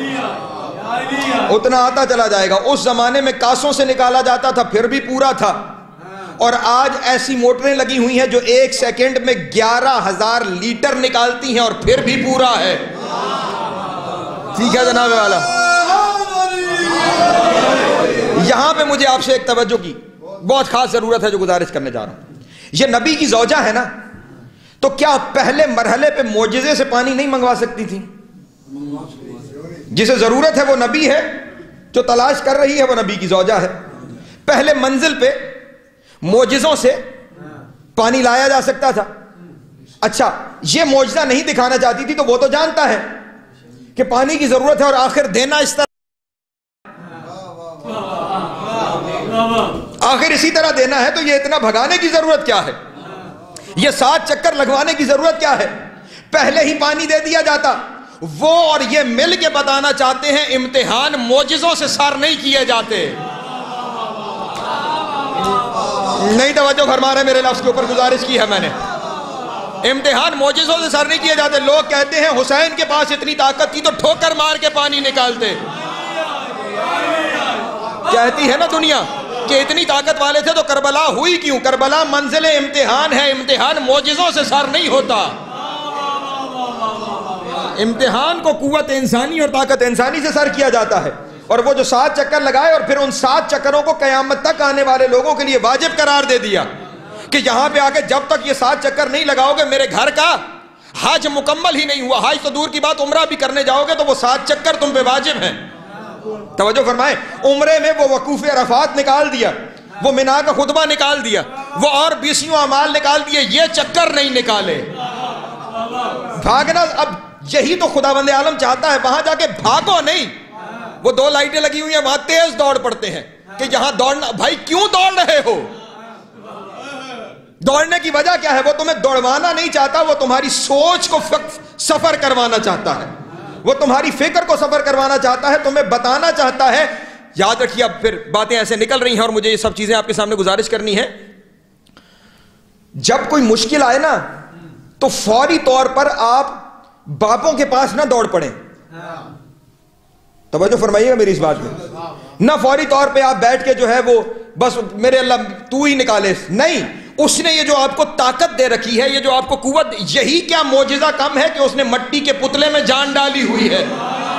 اتنا آتا چلا جائے گا. اس زمانے میں کاسوں سے نکالا جاتا تھا پھر بھی پورا تھا, اور آج ایسی موٹریں لگی ہوئی ہیں جو 1 سیکنڈ میں 11,000 لیٹر نکالتی ہیں اور پھر بھی پورا ہے. ٹھیک ہے جناب والا, یہاں پہ مجھے آپ سے ایک توجہ کی بہت خاص ضرورت ہے جو گزارش کرنے جا رہا ہوں. یہ نبی کی زوجہ ہے نا, تو کیا پہلے مرحلے پہ معجزے سے پانی نہیں منگوا سکتی تھی؟ جسے ضرورت ہے وہ نبی ہے, جو تلاش کر رہی ہے وہ نبی کی زوجہ ہے. پہلے منزل پہ معجزوں سے پانی لایا جا سکتا تھا. اچھا یہ معجزہ نہیں دکھانا چاہتی تھی تو وہ تو جانتا ہے کہ پانی کی ضرورت ہے اور آخر دینا اس طرح, آخر اسی طرح دینا ہے, تو یہ اتنا بھگانے کی ضرورت کیا ہے, یہ 7 چکر لگوانے کی ضرورت کیا ہے؟ پہلے ہی پانی دے دیا جاتا. وہ اور یہ مل کے بتانا چاہتے ہیں امتحان معجزوں سے سر نہیں کیے جاتے. نہیں توجہ فرما رہے میرے لفظ کے اوپر, گزارش کی ہے میں نے. امتحان معجزوں سے سر نہیں کیے جاتے. لوگ کہتے ہیں حسین کے پاس اتنی طاقت تھی تو ٹھوکر مار کے پانی نکالتے. کہتی ہے نا دنیا کہ اتنی طاقت والے تھے تو کربلا ہوئی کیوں؟ کربلا منزل امتحان ہے, امتحان معجزوں سے سر نہیں ہوتا. امتحان کو قوت انسانی اور طاقت انسانی سے سر کیا جاتا ہے. اور وہ جو 7 چکر لگائے اور پھر ان 7 چکروں کو قیامت تک آنے والے لوگوں کے لیے واجب قرار دے دیا کہ یہاں پہ آ کے جب تک یہ 7 چکر نہیں لگاؤ گے میرے گھر کا حج مکمل ہی نہیں ہوا. حج تو دور کی بات, عمرہ بھی کرنے جاؤ گے تو وہ 7 چکر تم پہ واجب ہیں. توجہ فرمائیں, عمرے میں وہ وقوف عرفات نکال دیا, وہ منا کا خطبہ نکال دیا, وہ اور 20 اعمال نکال دیے, یہ چکر نہیں نکالے. بھاگنا, اب یہی تو خداوند عالم چاہتا ہے, وہاں جا کے بھاگو نہیں. وہ 2 لائٹیں لگی ہوئی ہیں, وہاں تیز دوڑ پڑتے ہیں کہ یہاں دوڑنا. بھائی کیوں دوڑ رہے ہو؟ دوڑنے کی وجہ کیا ہے؟ وہ تمہیں دوڑوانا نہیں چاہتا, وہ تمہاری سوچ کو سفر کروانا چاہتا ہے, وہ تمہاری فکر کو سفر کروانا چاہتا ہے, تمہیں بتانا چاہتا ہے. یاد رکھیے, اب پھر باتیں ایسے نکل رہی ہیں اور مجھے یہ سب چیزیں آپ کے سامنے گزارش کرنی ہے. جب کوئی مشکل آئے نا تو فوری طور پر آپ باپوں کے پاس نہ دوڑ پڑیں. توجہ فرمائیے گا میری اس بات میں, نہ فوری طور پہ آپ بیٹھ کے جو ہے وہ بس میرے اللہ تو ہی نکالے. نہیں, اس نے یہ جو آپ کو طاقت دے رکھی ہے, یہ جو آپ کو قوت, یہی کیا معجزہ کم ہے کہ اس نے مٹی کے پتلے میں جان ڈالی ہوئی ہے.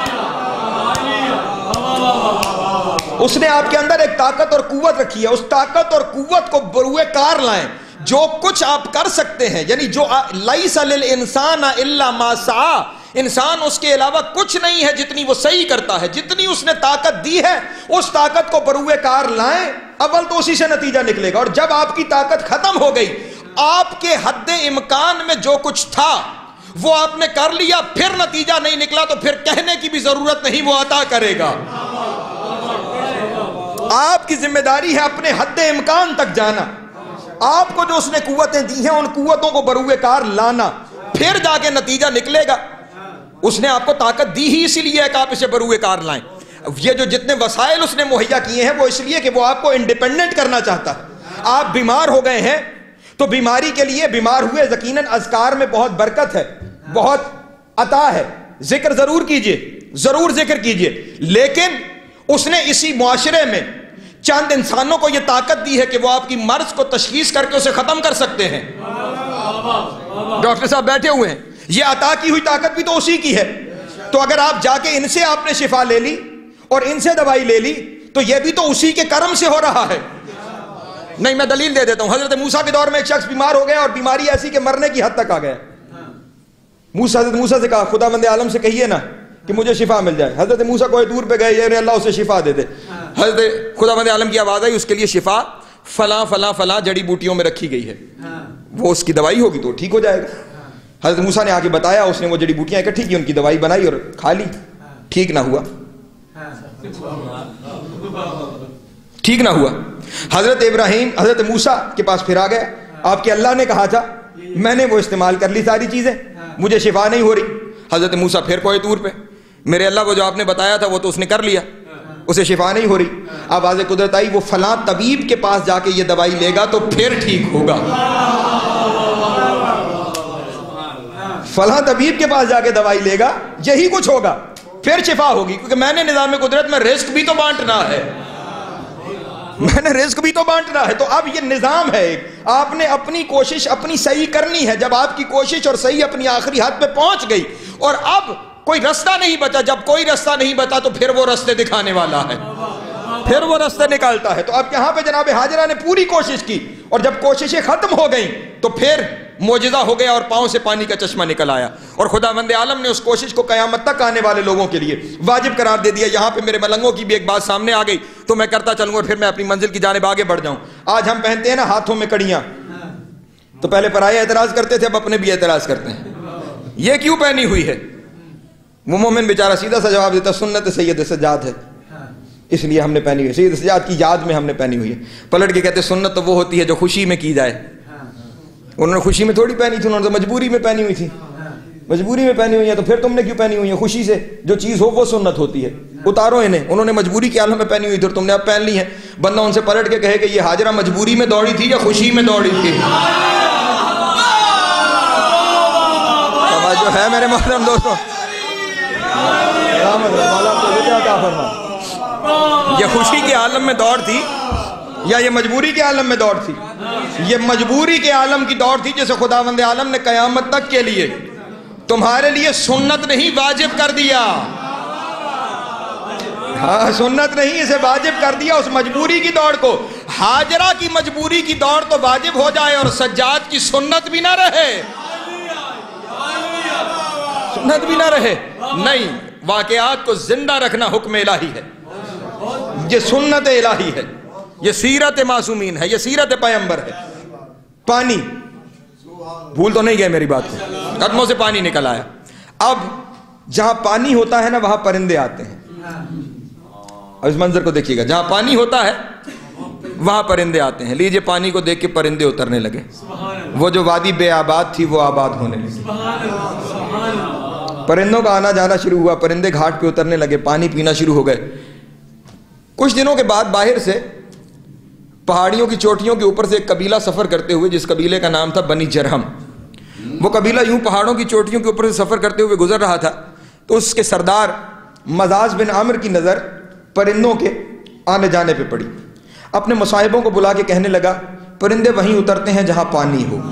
اس نے آپ کے اندر ایک طاقت اور قوت رکھی ہے. اس طاقت اور قوت کو بروئے کار لائیں. جو کچھ آپ کر سکتے ہیں, یعنی جو لیس للانسان الا ما سعی, انسان اس کے علاوہ کچھ نہیں ہے جتنی وہ صحیح کرتا ہے. جتنی اس نے طاقت دی ہے اس طاقت کو بروئے کار لائیں, اول تو اسی سے نتیجہ نکلے گا. اور جب آپ کی طاقت ختم ہو گئی, آپ کے حد امکان میں جو کچھ تھا وہ آپ نے کر لیا, پھر نتیجہ نہیں نکلا تو پھر کہنے کی بھی ضرورت نہیں, وہ عطا کرے گا. آپ کی ذمہ داری ہے اپنے حد امکان تک جانا. آپ کو جو اس نے قوتیں دی ہیں ان قوتوں کو بروئے کار لانا, پھر جا کے نتیجہ نکلے گا. اس نے آپ کو طاقت دی ہی اسی لیے ہے کہ آپ اسے بروئے کار لائیں. یہ جو جتنے وسائل اس نے مہیا کیے ہیں وہ اس لیے کہ وہ آپ کو انڈیپینڈنٹ کرنا چاہتا ہے. آپ بیمار ہو گئے ہیں تو بیماری کے لیے بیمار ہوئے, یقیناً اذکار میں بہت برکت ہے, بہت عطا ہے, ذکر ضرور کیجئے, ضرور ذکر کیجئے. لیکن اس نے اسی معاشرے میں چند انسانوں کو یہ طاقت دی ہے کہ وہ آپ کی مرض کو تشخیص کر کے اسے ختم کر سکتے ہیں. ڈاکٹر صاحب بیٹھے ہوئے ہیں, یہ عطا کی ہوئی طاقت بھی تو اسی کی ہے. تو اگر آپ جا کے ان سے آپ نے شفا لے لی اور ان سے دوائی لے لی تو یہ بھی تو اسی کے کرم سے ہو رہا ہے. نہیں, میں دلیل دے دیتا ہوں. حضرت موسیٰ کے دور میں ایک شخص بیمار ہو گیا اور بیماری ایسی کہ مرنے کی حد تک آ گیا. حضرت موسیٰ سے کہا خداوند عالم سے کہیے نا کہ مجھے شفا مل جائے. حضرت موسیٰ کوئی دور پہ گئے, یہ اللہ اسے شفا دے دے. حضرت خداوند عالم کی آواز آئی, اس کے لیے شفا فلاں فلاں فلاں جڑی بوٹیوں میں رکھی گئی ہے, وہ اس کی دوائی ہوگی تو ٹھیک ہو جائے گا. حضرت موسیٰ نے آگے بتایا, اس نے وہ جڑی بوٹیاں اکٹھی کی, ان کی دوائی بنائی اور کھا لی, ٹھیک نہ ہوا, ٹھیک نہ ہوا. حضرت ابراہیم حضرت موسیٰ کے پاس پھر آ گیا, آپ کے اللہ نے کہا تھا, میں نے وہ استعمال کر لی ساری چیزیں, مجھے شفا نہیں ہو رہی. حضرت موسیٰ پھر کوہ طور پہ, میرے اللہ کو جو آپ نے بتایا تھا وہ تو اس نے کر لیا, اسے شفا نہیں ہو رہی. اب واضح قدرت آئی, وہ فلاں طبیب کے پاس جا کے یہ دوائی لے گا تو پھر ٹھیک ہوگا, فلاں طبیب کے پاس جا کے دوائی لے گا, یہی کچھ ہوگا, پھر شفا ہوگی. کیونکہ میں نے نظام قدرت میں رزق بھی تو بانٹنا ہے, میں نے رزق بھی تو بانٹنا ہے. تو اب یہ نظام ہے ایک, آپ نے اپنی کوشش اپنی صحیح کرنی ہے. جب آپ کی کوشش اور صحیح اپنی آخری حد پہ پہنچ گئی اور اب کوئی رستہ نہیں بچا, جب کوئی رستہ نہیں بچا تو پھر وہ رستے دکھانے والا ہے, پھر وہ رستے نکالتا ہے. تو اب یہاں پہ جناب ہاجرہ نے پوری کوشش کی, اور جب کوششیں ختم ہو گئیں تو پھر معجزہ ہو گیا اور پاؤں سے پانی کا چشمہ نکل آیا. اور خداوند عالم نے اس کوشش کو قیامت تک آنے والے لوگوں کے لیے واجب قرار دے دیا. یہاں پہ میرے ملنگوں کی بھی ایک بات سامنے آ گئی تو میں کرتا چلوں اور پھر میں اپنی منزل کی جانب آگے بڑھ جاؤں. آج ہم پہنتے ہیں نا ہاتھوں میں کڑیاں, تو پہلے پرائے اعتراض کرتے تھے, اب اپنے بھی اعتراض کرتے ہیں, یہ کیوں پہنی ہوئی ہے؟ وہ مومن بیچارہ سیدھا سا جواب دیتا, سنت سید سجاد ہے اس لیے ہم نے پہنی ہوئی, سید سجاد کی یاد میں ہم نے پہنی ہوئی ہے. پلٹ کے کہتے سنت تو وہ ہوتی ہے جو خوشی میں کی جائے. انہوں نے خوشی میں تھوڑی پہنی تھی, انہوں نے تو مجبوری میں پہنی ہوئی تھی, مجبوری میں پہنی ہوئی ہے. تو پھر تم نے کیوں پہنی ہوئی ہے؟ خوشی سے جو چیز ہو وہ سنت ہوتی ہے, اتارو انہیں. انہوں نے مجبوری کے عالم میں پہنی ہوئی تھی اور تم نے اب پہن لی ہے. بندہ ان سے پلٹ کے کہے کہ یہ ہاجرہ مجبوری میں دوڑی تھی یا خوشی میں دوڑی تھی؟ جو ہے میرے محترم دوستوں, یہ خوشی کے عالم میں دوڑ تھی یا یہ مجبوری کے عالم میں دوڑ تھی؟ یہ مجبوری کے عالم کی دوڑ تھی, جسے خداوند عالم نے قیامت تک کے لیے تمہارے لیے سنت نہیں واجب کر دیا. ہاں سنت نہیں, اسے واجب کر دیا اس مجبوری کی دوڑ کو. ہاجرہ کی مجبوری کی دوڑ تو واجب ہو جائے اور سجاد کی سنت بھی نہ رہے, سنت بھی نہ رہے. نہیں, واقعات کو زندہ رکھنا حکم الہی ہے, یہ سنت الہی ہے, یہ سیرت معصومین ہے, یہ سیرت پیغمبر ہے. پانی بھول تو نہیں گئے میری بات کو, قدموں سے پانی نکل آیا. اب جہاں پانی ہوتا ہے نا وہاں پرندے آتے ہیں. اب اس منظر کو دیکھیے گا, جہاں پانی ہوتا ہے وہاں پرندے آتے ہیں. لیجئے پانی کو دیکھ کے پرندے اترنے لگے. وہ جو وادی بے آباد تھی وہ آباد ہونے لگی. پرندوں کا آنا جانا شروع ہوا, پرندے گھاٹ پہ اترنے لگے, پانی پینا شروع ہو گئے. کچھ دنوں کے بعد باہر سے پہاڑیوں کی چوٹیوں کے اوپر سے ایک قبیلہ سفر کرتے ہوئے, جس قبیلے کا نام تھا بنی جرہم, وہ قبیلہ یوں پہاڑوں کی چوٹیوں کے اوپر سے سفر کرتے ہوئے گزر رہا تھا. تو اس کے سردار مزاج بن عامر کی نظر پرندوں کے آنے جانے پہ پڑی. اپنے مصاحبوں کو بلا کے کہنے لگا, پرندے وہیں اترتے ہیں جہاں پانی ہو.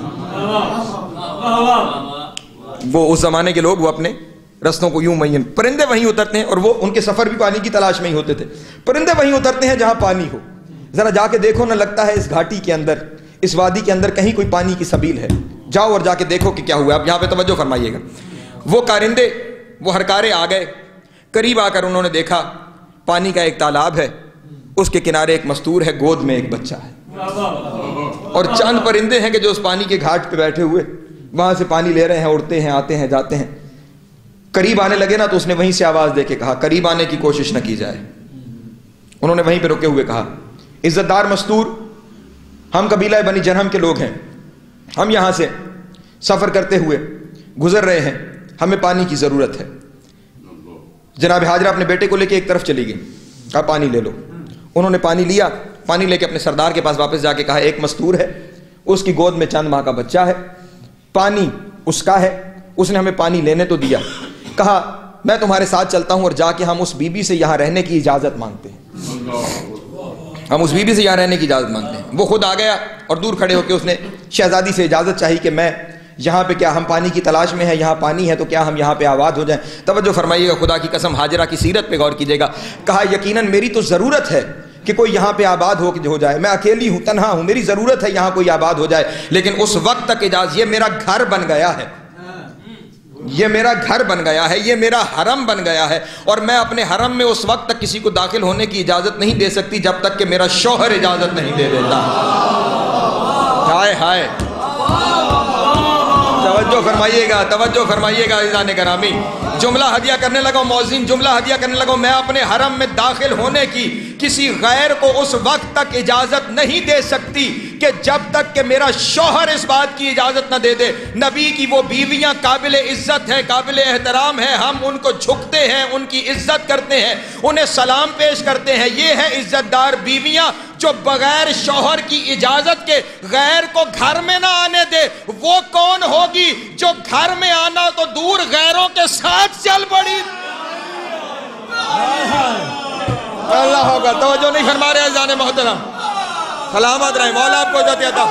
وہ اس زمانے کے لوگ وہ اپنے رستوں کو یوں معین, پرندے وہیں اترتے ہیں, اور وہ ان کے سفر بھی پانی کی تلاش میں ہی ہوتے تھے. پرندے وہیں اترتے ہیں جہاں پانی ہو. ذرا جا کے دیکھو نہ, لگتا ہے اس گھاٹی کے اندر, اس وادی کے اندر کہیں کوئی پانی کی سبیل ہے. جاؤ اور جا کے دیکھو کہ کیا ہوا. اب یہاں پہ توجہ فرمائیے گا. وہ کارندے وہ ہرکارے آ گئے. قریب آ کر انہوں نے دیکھا پانی کا ایک تالاب ہے, اس کے کنارے ایک مستور ہے, گود میں ایک بچہ ہے, اور چند پرندے ہیں کہ جو اس پانی کے گھاٹ پہ بیٹھے ہوئے وہاں سے پانی لے رہے ہیں, اڑتے ہیں, آتے ہیں, جاتے ہیں. قریب آنے لگے نا تو اس نے وہیں سے آواز دے کے کہا, قریب آنے کی کوشش نہ کی جائے. انہوں نے وہیں پہ رکے ہوئے کہا, عزت دار مستور, ہم قبیلہ بنی جرہم کے لوگ ہیں, ہم یہاں سے سفر کرتے ہوئے گزر رہے ہیں, ہمیں پانی کی ضرورت ہے. جناب ہاجرہ اپنے بیٹے کو لے کے ایک طرف چلی گئی, کہا پانی لے لو. انہوں نے پانی لیا, پانی لے کے اپنے سردار کے پاس واپس جا کے کہا, ایک مستور ہے, اس کی گود میں چند ماہ کا بچہ ہے, پانی اس کا ہے, اس نے ہمیں پانی لینے تو دیا. کہا میں تمہارے ساتھ چلتا ہوں اور جا کے ہم اس بی بی سے یہاں رہنے کی اجازت مانگتے ہیں, ہم اس بی بی سے یہاں رہنے کی اجازت مانگتے ہیں. وہ خود آ گیا اور دور کھڑے ہو کے اس نے شہزادی سے اجازت چاہی کہ میں یہاں پہ, کیا ہم پانی کی تلاش میں ہیں, یہاں پانی ہے تو کیا ہم یہاں پہ آباد ہو جائیں. توجہ فرمائیے گا, خدا کی قسم ہاجرہ کی سیرت پہ غور کیجیے گا. کہا یقیناً میری تو ضرورت ہے کہ کوئی یہاں پہ آباد ہو جائے, میں اکیلی ہوں, تنہا ہوں, میری ضرورت ہے یہاں کوئی آباد ہو جائے, لیکن اس وقت تک اجازت, یہ میرا گھر بن گیا ہے, یہ میرا گھر بن گیا ہے, یہ میرا حرم بن گیا ہے, اور میں اپنے حرم میں اس وقت تک کسی کو داخل ہونے کی اجازت نہیں دے سکتی جب تک کہ میرا شوہر اجازت نہیں دے دیتا. ہائے ہائے, توجہ توجہ فرمائیے گا، توجہ فرمائیے گا عزیزان گرامی. جملہ ہدیہ کرنے لگا مؤذن، جملہ ہدیہ کرنے لگا میں اپنے حرم میں داخل ہونے کی کسی غیر کو اس وقت تک اجازت نہیں دے سکتی کہ جب تک کہ میرا شوہر اس بات کی اجازت نہ دے دے. نبی کی وہ بیویاں قابل عزت ہیں، قابل احترام ہیں، ہم ان کو جھکتے ہیں، ان کی عزت کرتے ہیں، انہیں سلام پیش کرتے ہیں. یہ ہے عزت دار بیویاں جو بغیر شوہر کی اجازت کے غیر کو گھر میں نہ آنے دے. وہ کون ہوگی جو گھر میں آنا تو دور غیروں کے ساتھ چل پڑی؟ اللہ ہوگا. توجہ نہیں فرما رہے عزیزان محترم. سلامت رہے مولا آپ کو جاتے عطا.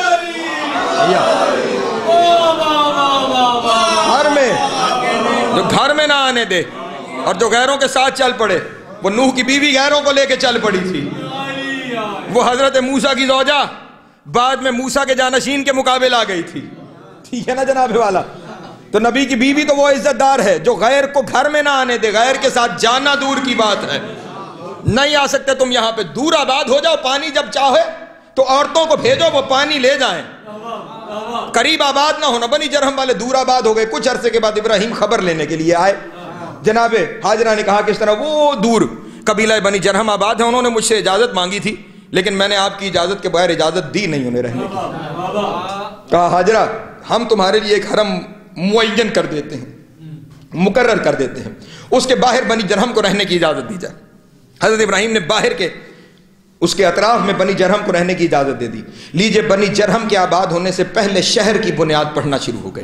جو گھر میں نہ آنے دے اور جو غیروں کے ساتھ چل پڑے. وہ نوح کی بیوی غیروں کو لے کے چل پڑی تھی. وہ حضرت موسیٰ کی زوجہ بعد میں موسیٰ کے جانشین کے مقابل آ گئی تھی. ٹھیک ہے نا جناب والا. تو نبی کی بیوی تو وہ عزت دار ہے جو غیر کو گھر میں نہ آنے دے. غیر کے ساتھ جانا دور کی بات ہے. نہیں آ سکتے تم یہاں پہ، دور آباد ہو جاؤ. پانی جب چاہے تو عورتوں کو بھیجو وہ پانی لے جائیں. قریب آباد نہ ہونا. بنی جرہم والے دور آباد ہو گئے. کچھ عرصے کے بعد ابراہیم خبر لینے کے لیے آئے. جناب حاجرہ نے کہا کہ اس طرح وہ دور قبیلہ بنی جرہم آباد ہے، انہوں نے مجھ سے اجازت مانگی تھی لیکن میں نے آپ کی اجازت کے بغیر اجازت دی نہیں انہیں رہنے کی. کہا حاجرہ ہم تمہارے لیے ایک حرم معین کر دیتے ہیں، مقرر کر دیتے ہیں، اس کے باہر بنی جرہم کو رہنے کی اجازت دی جائے. حضرت ابراہیم نے باہر کے اس کے اطراف میں بنی جرہم کو رہنے کی اجازت دے دی. لیجئے بنی جرہم کے آباد ہونے سے پہلے شہر کی بنیاد پڑھنا شروع ہو گئی.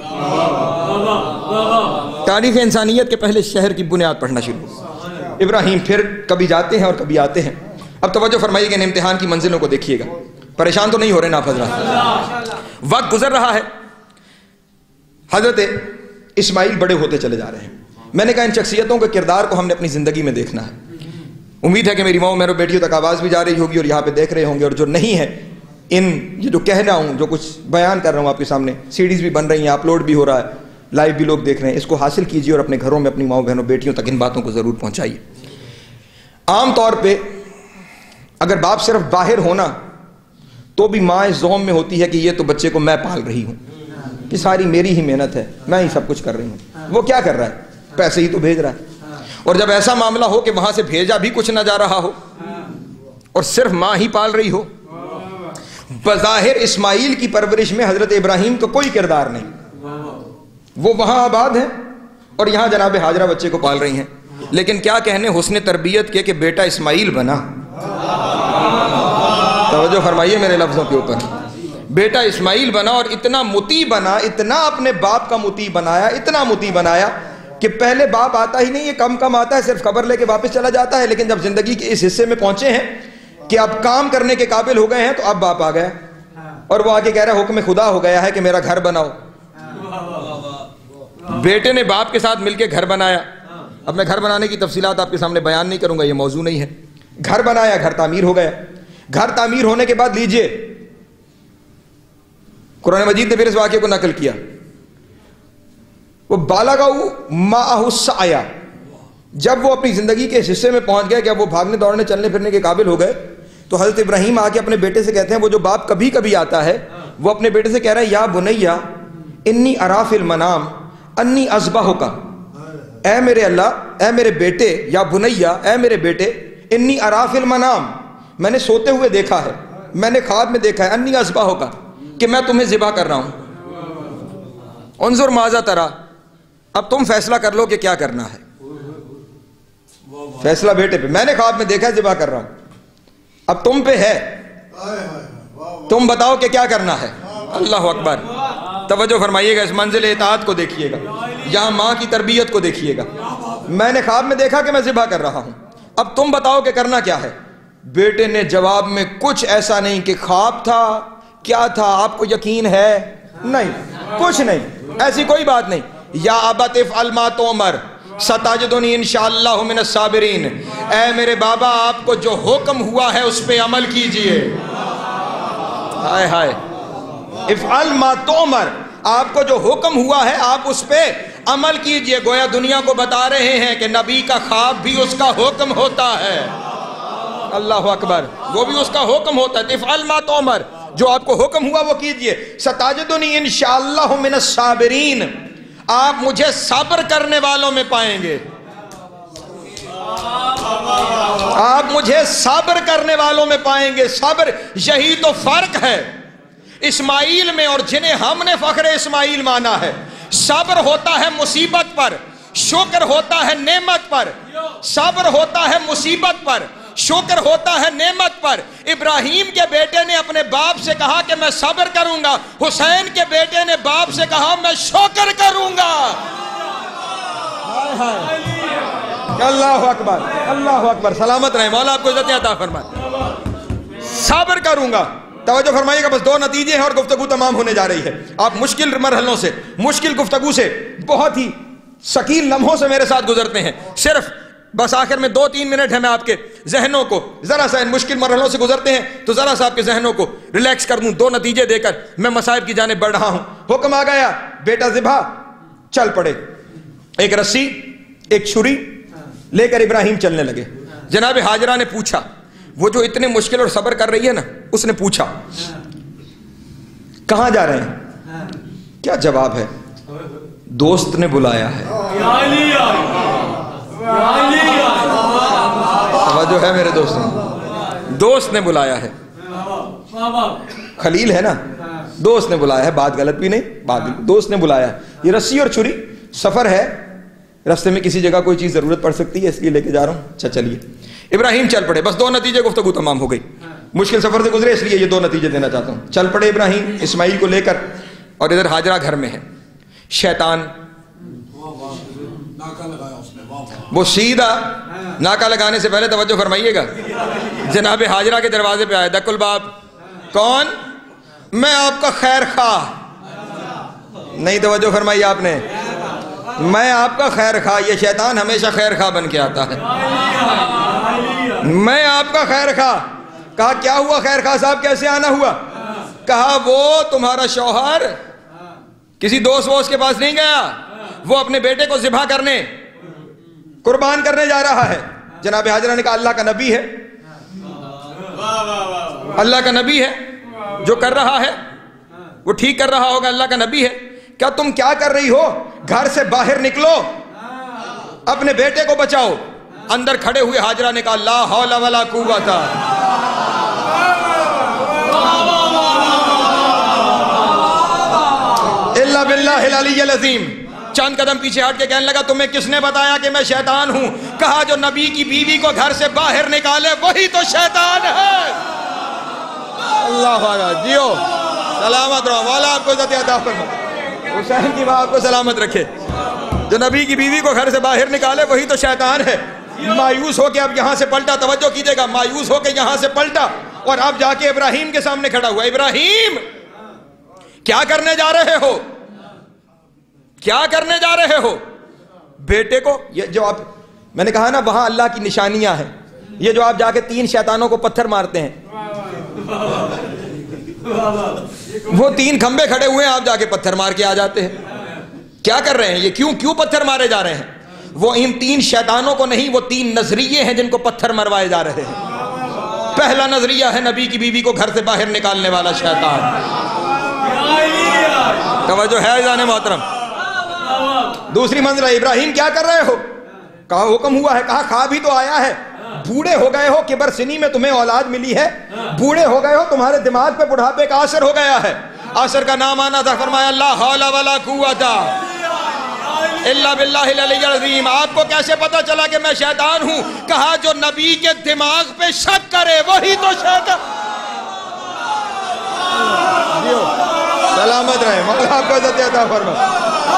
تاریخ انسانیت کے پہلے شہر کی بنیاد پڑھنا شروع ہو گئی. ابراہیم پھر کبھی جاتے ہیں اور کبھی آتے ہیں. اب توجہ فرمائیے کہ ان امتحان کی منزلوں کو دیکھیے گا. پریشان تو نہیں ہو رہے نا حضرات؟ وقت گزر رہا ہے. حضرت اسماعیل بڑے ہوتے چلے جا رہے ہیں. میں نے کہا ان شخصیتوں کے کردار کو ہم نے اپنی زندگی میں دیکھنا ہے. امید ہے کہ میری ماں میرے بیٹیوں تک آواز بھی جا رہی ہوگی اور یہاں پہ دیکھ رہے ہوں گے. اور جو نہیں ہے یہ جو کہہ رہا ہوں، جو کچھ بیان کر رہا ہوں آپ کے سامنے، سیڈیز بھی بن رہی ہیں، اپلوڈ بھی ہو رہا ہے، لائیو بھی لوگ دیکھ رہے ہیں. اس کو حاصل کیجیے اور اپنے گھروں میں اپنی ماؤں بہنوں بیٹیوں تک ان باتوں کو ضرور پہنچائیے. عام طور پہ اگر باپ صرف باہر ہونا تو بھی ماں اس ذوم میں ہوتی ہے کہ یہ تو بچے کو میں پال رہی ہوں، یہ ساری میری ہی محنت ہے، میں ہی سب کچھ کر رہی ہوں. وہ کیا کر رہا ہے؟ پیسے ہی تو بھیج رہا ہے. اور جب ایسا معاملہ ہو کہ وہاں سے بھیجا بھی کچھ نہ جا رہا ہو اور صرف ماں ہی پال رہی ہو. بظاہر اسماعیل کی پرورش میں حضرت ابراہیم کا کوئی کردار نہیں. وہ وہاں آباد ہیں اور یہاں جناب حاجرہ بچے کو پال رہی ہیں. لیکن کیا کہنے حسن تربیت کے کہ بیٹا اسماعیل بنا. توجہ فرمائیے میرے لفظوں کے اوپر. بیٹا اسماعیل بنا اور اتنا مطیع بنا، اتنا اپنے باپ کا مطیع بنایا، اتنا مطیع بنایا کہ پہلے باپ آتا ہی نہیں، یہ کم کم آتا ہے، صرف خبر لے کے واپس چلا جاتا ہے. لیکن جب زندگی کے اس حصے میں پہنچے ہیں کہ اب کام کرنے کے قابل ہو گئے ہیں تو اب باپ آ گیا اور وہ آگے کہہ رہا ہے حکم خدا ہو گیا ہے کہ میرا گھر بناؤ. بیٹے نے باپ کے ساتھ مل کے گھر بنایا. اب میں گھر بنانے کی تفصیلات آپ کے سامنے بیان نہیں کروں گا، یہ موضوع نہیں ہے. گھر بنایا، گھر تعمیر ہو گیا. گھر تعمیر ہونے کے بعد لیجئے قرآن مجید نے پھر اس واقعے کو نقل کیا. وہ بالغوا معہ السعی، جب وہ اپنی زندگی کے اس حصے میں پہنچ گئے کہ اب وہ بھاگنے دوڑنے چلنے پھرنے کے قابل ہو گئے تو حضرت ابراہیم آ کے اپنے بیٹے سے کہتے ہیں، وہ جو باپ کبھی کبھی آتا ہے وہ اپنے بیٹے سے کہہ رہا ہے یا بنیا انی ارا فی المنام انی اذبحک، اے میرے اللہ، اے میرے بیٹے، یا بنیا اے میرے بیٹے، انی ارا فی المنام، میں نے سوتے ہوئے دیکھا ہے، میں نے خواب میں دیکھا ہے، انی اذبحک، کہ میں تمہیں ذبح کر رہا ہوں. انظر ماذا ترى، اب تم فیصلہ کر لو کہ کیا کرنا ہے. فیصلہ بیٹے پہ، میں نے خواب میں دیکھا ہے ذبح کر رہا ہوں، اب تم پہ ہے، تم بتاؤ کہ کیا کرنا ہے. اللہ اکبر. توجہ فرمائیے گا، اس منزل اطاعت کو دیکھیے گا، یہاں ماں کی تربیت کو دیکھیے گا. میں نے خواب میں دیکھا کہ میں ذبح کر رہا ہوں، اب تم بتاؤ کہ کرنا کیا ہے. بیٹے نے جواب میں کچھ ایسا نہیں کہ خواب تھا، کیا تھا، آپ کو یقین ہے؟ نہیں، کچھ نہیں، ایسی کوئی بات نہیں. یا ابت افعل ما تؤمر ستجدنی انشاءاللہ من الصابرین، اے میرے بابا آپ کو جو حکم ہوا ہے اس پہ عمل کیجئے. ہائے ہائے، افعل ما تؤمر، آپ کو جو حکم ہوا ہے آپ اس پہ عمل کیجئے. گویا دنیا کو بتا رہے ہیں کہ نبی کا خواب بھی اس کا حکم ہوتا ہے. اللہ اکبر، وہ بھی اس کا حکم ہوتا ہے. افعل ما تؤمر، جو آپ کو حکم ہوا وہ کیجئے. ستاجدنی انشاءاللہ من الصابرین، آپ مجھے صبر کرنے والوں میں پائیں گے. آپ مجھے صبر کرنے والوں میں پائیں گے. صبر، یہی تو فرق ہے اسماعیل میں اور جنہیں ہم نے فخر اسماعیل مانا ہے. صبر ہوتا ہے مصیبت پر، شکر ہوتا ہے نعمت پر. صبر ہوتا ہے مصیبت پر، شکر ہوتا ہے نعمت پر. ابراہیم کے بیٹے نے اپنے باپ سے کہا کہ میں صبر کروں گا، حسین کے بیٹے نے باپ سے کہا میں شکر کروں گا. اللہ اکبر، اللہ اکبر. سلامت رہے، مولا آپ کو عزت عطا فرمائے. صبر کروں گا. توجہ فرمائیے گا، بس 2 نتیجے ہیں اور گفتگو تمام ہونے جا رہی ہے. آپ مشکل مرحلوں سے، مشکل گفتگو سے، بہت ہی ثقیل لمحوں سے میرے ساتھ گزرتے ہیں. صرف بس آخر میں 2-3 منٹ ہے، میں آپ کے ذہنوں کو ذرا سا ان مشکل مرحلوں سے گزرتے ہیں تو ذرا سا آپ کے ذہنوں کو ریلیکس کر دوں. 2 نتیجے دے کر میں مصائب کی جانب بڑھ رہا ہوں. حکم آ گیا، بیٹا ذبح. چل پڑے. ایک رسی، ایک چھری لے کر ابراہیم چلنے لگے. جناب ہاجرہ نے پوچھا، وہ جو اتنے مشکل اور صبر کر رہی ہے نا، اس نے پوچھا کہاں جا رہے ہیں؟ کیا جواب ہے؟ دوست نے بلایا ہے. جو ہے میرے دوست نے بلایا ہے. خلیل ہے نا، دوست نے بلایا ہے. بات غلط بھی نہیں، بات بھی دوست نے بلایا ہے. یہ رسی اور چھری، سفر ہے، راستے میں کسی جگہ کوئی چیز ضرورت پڑ سکتی ہے، اس لیے لے کے جا رہا ہوں. اچھا چلیے. ابراہیم چل پڑے. بس 2 نتیجے، گفتگو تمام ہو گئی. مشکل سفر سے گزرے، اس لیے یہ 2 نتیجے دینا چاہتا ہوں. چل پڑے ابراہیم اسماعیل کو لے کر، اور ادھر ہاجرہ گھر میں ہے. شیطان وہ سیدھا ناکا لگانے سے پہلے توجہ فرمائیے گا، جناب ہاجرہ کے دروازے پہ آئے. دق الباب. کون؟ میں آپ کا خیر خواہ. نہیں توجہ فرمائی آپ نے. میں آپ کا خیر خواہ. یہ شیطان ہمیشہ خیر خواہ بن کے آتا ہے. میں آپ کا خیر خواہ. کہا کیا ہوا خیر خواہ صاحب، کیسے آنا ہوا؟ کہا وہ تمہارا شوہر کسی دوست کے پاس نہیں گیا، وہ اپنے بیٹے کو ذبح کرنے، قربان کرنے جا رہا ہے. جناب ہاجرہ نے کہا اللہ کا نبی ہے، اللہ کا نبی ہے، جو کر رہا ہے وہ ٹھیک کر رہا ہوگا، اللہ کا نبی ہے. کیا تم کیا کر رہی ہو؟ گھر سے باہر نکلو، اپنے بیٹے کو بچاؤ. اندر کھڑے ہوئے ہاجرہ نے کہا لا حول ولا قوت الا باللہ العلی العظیم. چند قدم پیچھے ہٹ کے کہنے لگا تمہیں کس نے بتایا کہ میں شیطان ہوں؟ کہا جو نبی کی بیوی کو گھر سے باہر نکالے وہی تو شیطان ہے. اللہ اکبر. جیو سلامت رہو، مولا آپ کو عزت عطا فرمائے. حسین کی ماں آپ کو سلامت رکھے. جو نبی کی بیوی کو گھر سے باہر نکالے وہی تو شیطان ہے. مایوس ہو کے اب یہاں سے پلٹا. توجہ کیجئے گا. مایوس ہو کے یہاں سے پلٹا اور اب جا کے ابراہیم کے سامنے کھڑا ہوا. ابراہیم کیا کرنے جا رہے ہو؟ کیا کرنے جا رہے ہو؟ بیٹے کو، یہ جو آپ، میں نے کہا نا وہاں اللہ کی نشانیاں ہیں. یہ جو آپ جا کے 3 شیطانوں کو پتھر مارتے ہیں، وہ 3 کھمبے کھڑے ہوئے ہیں، آپ جا کے پتھر مار کے آ جاتے ہیں. کیا کر رہے ہیں یہ؟ کیوں پتھر مارے جا رہے ہیں؟ وہ ان 3 شیطانوں کو نہیں، وہ 3 نظریے ہیں جن کو پتھر مروائے جا رہے ہیں. پہلا نظریہ ہے نبی کی بیوی کو گھر سے باہر نکالنے والا شیطان. توجہ ہے جان محترم. دوسری منزلہ ابراہیم کیا کر رہے ہو؟ کہا حکم ہوا ہے. کہا کھا بھی تو آیا ہے. بوڑھے ہو گئے ہو، کبر سنی میں تمہیں اولاد ملی ہے، بوڑھے ہو گئے ہو، تمہارے دماغ پہ بڑھاپے کا اثر ہو گیا ہے. اثر کا نام آنا تھا. فرمایا لا حول ولا قوت الا باللہ العلی العظیم. آپ کو کیسے پتا چلا کہ میں شیطان ہوں؟ کہا جو نبی کے دماغ پہ شک کرے وہی تو شیطان. سلامت رہے، مولا آپ کو عزت عطا فرمائے.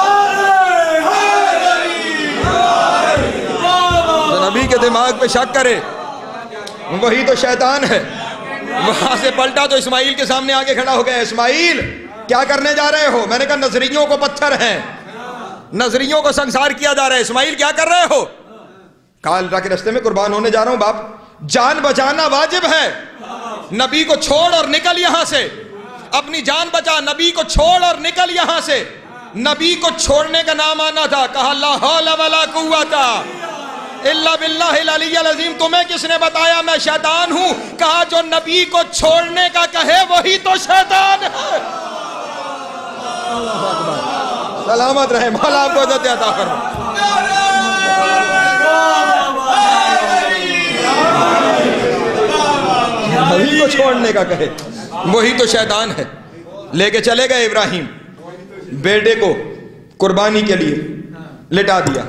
جو نبی کے دماغ پہ شک کرے وہی تو شیطان ہے. وہاں سے پلٹا تو اسماعیل کے سامنے آگے کھڑا ہو گیا. اسماعیل کیا کرنے جا رہے ہو؟ میں نے کہا نظریوں کو پتھر ہیں، نظریوں کو سنسار کیا جا رہا ہے. اسماعیل کیا کر رہے ہو؟ کہا اللہ کے راستے میں قربان ہونے جا رہا ہوں. باپ جان بچانا واجب ہے. نبی کو چھوڑ اور نکل یہاں سے. اپنی جان بچا. نبی کو چھوڑ اور نکل یہاں سے. نبی کو چھوڑنے کا نام آنا تھا. کہا لا حول ولا قوت इल्ला बिल्लाहिल अलिय्यिल अज़ीम। तुम्हें किसने बताया मैं शैतान हूं? कहा जो नबी को छोड़ने का कहे वही तो शैतान है। सलामत रहे, मौला आपको इज़्ज़त अता फरमाए। नबी को छोड़ने का कहे वही तो शैतान है। लेके चले गए इब्राहिम, बेटे को कुर्बानी के लिए लिटा दिया,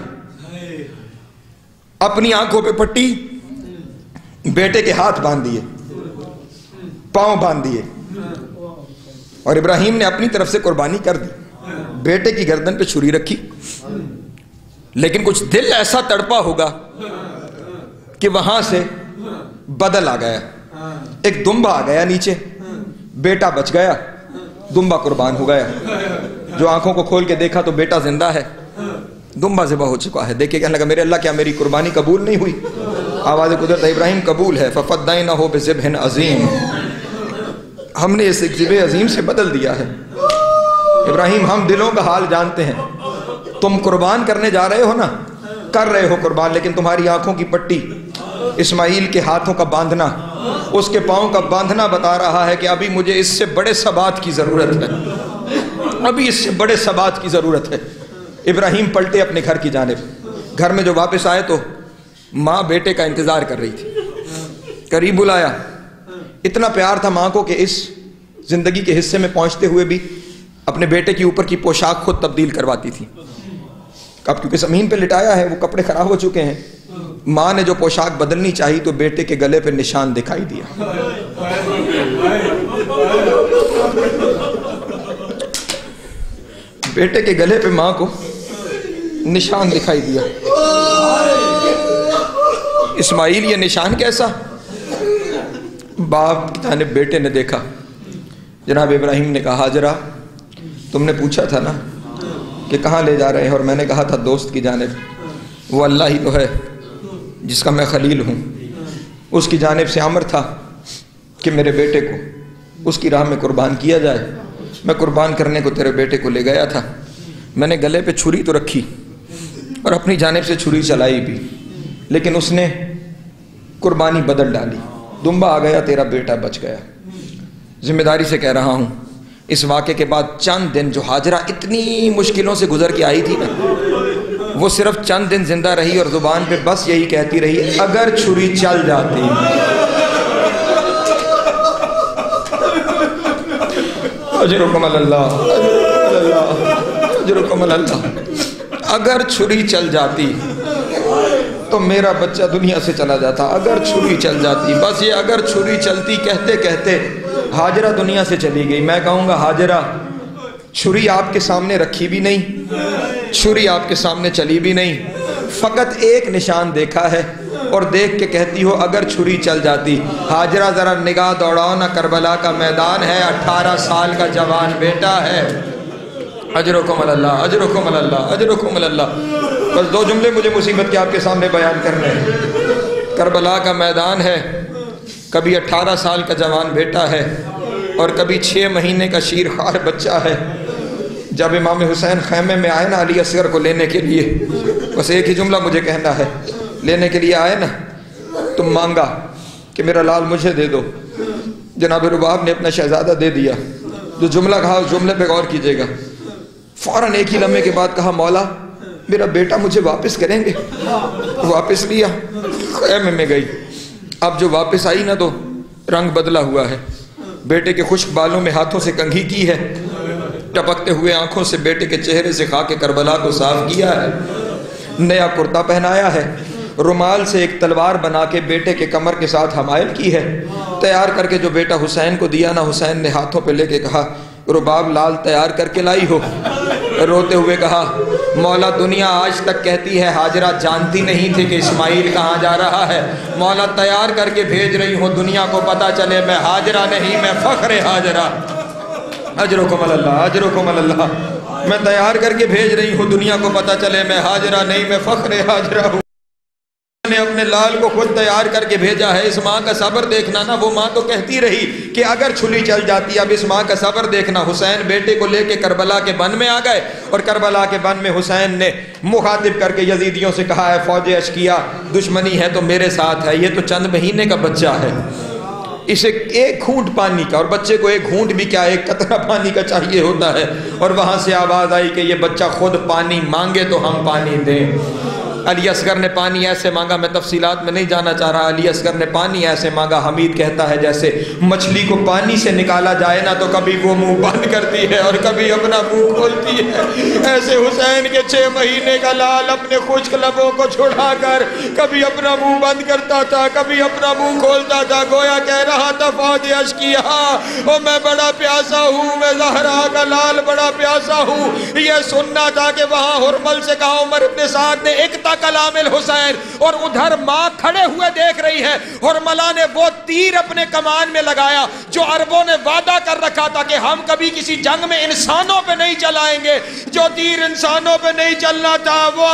अपनी आंखों पे पट्टी, बेटे के हाथ बांध दिए, पांव बांध दिए, और इब्राहिम ने अपनी तरफ से कुर्बानी कर दी। बेटे की गर्दन पे छुरी रखी, लेकिन कुछ दिल ऐसा तड़पा होगा कि वहां से बदल आ गया, एक दुम्बा आ गया नीचे, बेटा बच गया, दुम्बा कुर्बान हो गया। जो आंखों को खोल के देखा तो बेटा जिंदा है, दुम्बा ज़िबा हो चुका है। देख के कहने लगा मेरे अल्लाह क्या मेरी कुर्बानी कबूल नहीं हुई? आवाज़ कुदरत इब्राहिम कबूल है। फ़फ़द्दैनाहु बिज़िब्हिन अज़ीम, हमने इस ज़िब्ह अज़ीम से बदल दिया है। इब्राहिम हम दिलों का हाल जानते हैं, तुम कुर्बान करने जा रहे हो ना, कर रहे हो कुर्बान, लेकिन तुम्हारी आंखों की पट्टी, इस्माइल के हाथों का बांधना, उसके पाँव का बांधना बता रहा है कि अभी मुझे इससे बड़े सबात की ज़रूरत है, अभी इससे बड़े सबात की ज़रूरत है। इब्राहिम पलटे अपने घर की जानिब। घर में जो वापस आए तो माँ बेटे का इंतज़ार कर रही थी। करीब बुलाया, इतना प्यार था माँ को कि इस ज़िंदगी के हिस्से में पहुँचते हुए भी अपने बेटे के ऊपर की पोशाक खुद तब्दील करवाती थी। अब क्योंकि ज़मीन पे लिटाया है, वो कपड़े ख़राब हो चुके हैं, माँ ने जो पोशाक बदलनी चाहिए तो बेटे के गले पे निशान दिखाई दिया। बेटे के गले पे माँ को निशान दिखाई दिया। इस्माइल ये निशान कैसा? बाप की जानिब बेटे ने देखा। जनाब इब्राहिम ने कहा हाजरा तुमने पूछा था ना कि कहाँ ले जा रहे हैं, और मैंने कहा था दोस्त की जानिब। वो अल्लाह ही तो है जिसका मैं खलील हूँ, उसकी जानिब से अमर था कि मेरे बेटे को उसकी राह में कुर्बान किया जाए। मैं कुर्बान करने को तेरे बेटे को ले गया था, मैंने गले पे छुरी तो रखी और अपनी जानिब से छुरी चलाई भी, लेकिन उसने कुर्बानी बदल डाली, दुम्बा आ गया, तेरा बेटा बच गया। जिम्मेदारी से कह रहा हूँ, इस वाक़े के बाद चंद दिन जो हाजरा इतनी मुश्किलों से गुजर के आई थी ना, वो सिर्फ चंद दिन जिंदा रही और ज़ुबान पे बस यही कहती रही, अगर छुरी चल जाती। अजरुकुम अल्लाह, अजरुकुम अल्लाह। अगर छुरी चल जाती तो मेरा बच्चा दुनिया से चला जाता, अगर छुरी चल जाती। बस ये अगर छुरी चलती कहते कहते हाजरा दुनिया से चली गई। मैं कहूँगा हाजरा छुरी आपके सामने रखी भी नहीं, छुरी आपके सामने चली भी नहीं, फ़कत एक निशान देखा है और देख के कहती हो अगर छुरी चल जाती। हाजरा ज़रा निगाह दौड़ाओ ना, करबला का मैदान है, 18 साल का जवान बेटा है। अजरुकुम अल्लाह, अजरुकुम अल्लाह, अजरुकुम अल्लाह। बस 2 जुमले मुझे मुसीबत के आपके सामने बयान करने हैं। करबला का मैदान है, कभी 18 साल का जवान बेटा है और कभी 6 महीने का शीरखार बच्चा है। जब इमाम हुसैन खैमे में आए ना अली असगर को लेने के लिए, बस एक ही जुमला मुझे कहना है, लेने के लिए आए ना, तुम मांगा कि मेरा लाल मुझे दे दो, जनाब रुबाब ने अपना शहजादा दे दिया। जो जुमला कहा उस जुमले पे गौर कीजिएगा। फ़ौरन एक ही लम्हे के बाद कहा मौला मेरा बेटा मुझे वापस करेंगे? वापस लिया, खैमे में गई। अब जो वापस आई ना तो रंग बदला हुआ है, बेटे के खुश्क बालों में हाथों से कंघी की है, टपकते हुए आंखों से बेटे के चेहरे से खाके करबला को साफ किया है, नया कुर्ता पहनाया है, रुमाल से एक तलवार बना के बेटे के कमर के साथ हमायल की है, तैयार करके जो बेटा हुसैन को दिया ना, हुसैन ने हाथों पे लेके कहा रुबाब लाल तैयार करके लाई हो? रोते हुए कहा मौला दुनिया आज तक कहती है हाजरा जानती नहीं थी कि इस्माइल कहाँ जा रहा है, मौला तैयार करके भेज रही हूँ, दुनिया को पता चले मैं हाजरा नहीं, मैं फ़ख्र हाजरा। अजरुकुम अल्लाह, अजरुकुम अल्लाह। मैं तैयार करके भेज रही हूँ, दुनिया को पता चले मैं हाजरा नहीं, मैं फ़ख्र हाजरा हूँ। نے اپنے لال کو خود تیار کر کے بھیجا ہے۔ اس ماں کا صبر دیکھنا نا، وہ ماں تو کہتی رہی کہ اگر چھلی چل جاتی، اب اس ماں کا صبر دیکھنا۔ حسین بیٹے کو لے کے کربلا کے بن میں آ گئے، اور کربلا کے بن میں حسین نے مخاطب کر کے یزیدیوں سے کہا ہے فوج اشکیا دشمنی ہے تو میرے ساتھ ہے، یہ تو چند مہینے کا بچہ ہے، اسے ایک گھونٹ پانی کا، اور بچے کو ایک گھونٹ بھی کیا ایک قطرہ پانی کا چاہیے ہوتا ہے۔ اور وہاں سے آواز آئی کہ یہ بچہ خود پانی مانگے تو ہم پانی دیں۔ علی اصغر نے پانی ایسے مانگا، میں تفصیلات میں نہیں جانا چاہ رہا، علی اصغر نے پانی ایسے مانگا، حمید کہتا ہے جیسے مچھلی کو پانی سے نکالا جائے نا تو کبھی وہ منہ بند کرتی ہے اور کبھی اپنا منہ کھولتی ہے، ایسے حسین کے 6 مہینے کا لال اپنے خشک لبوں کو چھڑا کر کبھی اپنا منہ بند کرتا تھا، کبھی اپنا منہ کھولتا تھا، گویا کہہ رہا تھا فوج اشکیا او میں بڑا پیاسا ہوں، میں زہرا کا لال بڑا پیاسا ہوں۔ یہ سننا تھا کہ وہاں ہرمل سے کہا عمر ابن سعد نے ایک کلام الحسین، اور ادھر ماں کھڑے ہوئے دیکھ رہی ہے۔ ہرملہ نے وہ تیر اپنے کمان میں لگایا جو عربوں نے وعدہ کر رکھا تھا کہ ہم کبھی کسی جنگ میں انسانوں پہ نہیں چلائیں گے، جو تیر انسانوں پہ نہیں چلنا تھا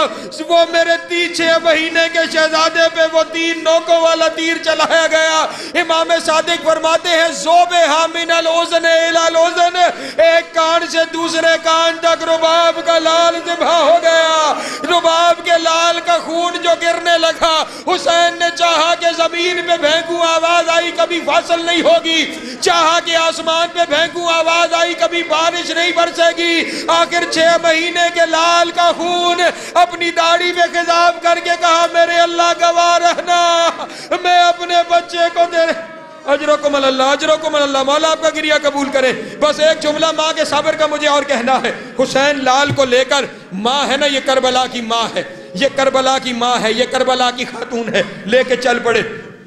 وہ میرے 6 مہینے کے شہزادے پہ وہ 3 نوکوں والا تیر چلایا گیا۔ امام صادق فرماتے ہیں ذوبہا من الاذن الی الاذن، ایک کان سے دوسرے کان تک رباب کا لال ذبح ہو گیا۔ رباب کے لال کا خون جو گرنے لگا، حسین نے چاہا کہ زمین پہ پھینکوں، آواز آئی کبھی فصل نہیں ہوگی، چاہا کہ آسمان پہ پھینکوں، آواز آئی کبھی بارش نہیں برسے گی۔ آخر 6 مہینے کے لال کا خون اپنی داڑھی پہ خضاب کر کے کہا میرے اللہ گواہ رہنا، میں اپنے بچے کو تیرے اجرکم اللہ اجرکم اللہ، مولا آپ کا گریہ قبول کرے۔ بس ایک جملہ ماں کے صبر کا مجھے اور کہنا ہے۔ حسین لال کو لے کر، ماں ہے نا، یہ کربلا کی ماں ہے، یہ کربلا کی ماں ہے، یہ کربلا کی خاتون ہے، لے کے چل پڑے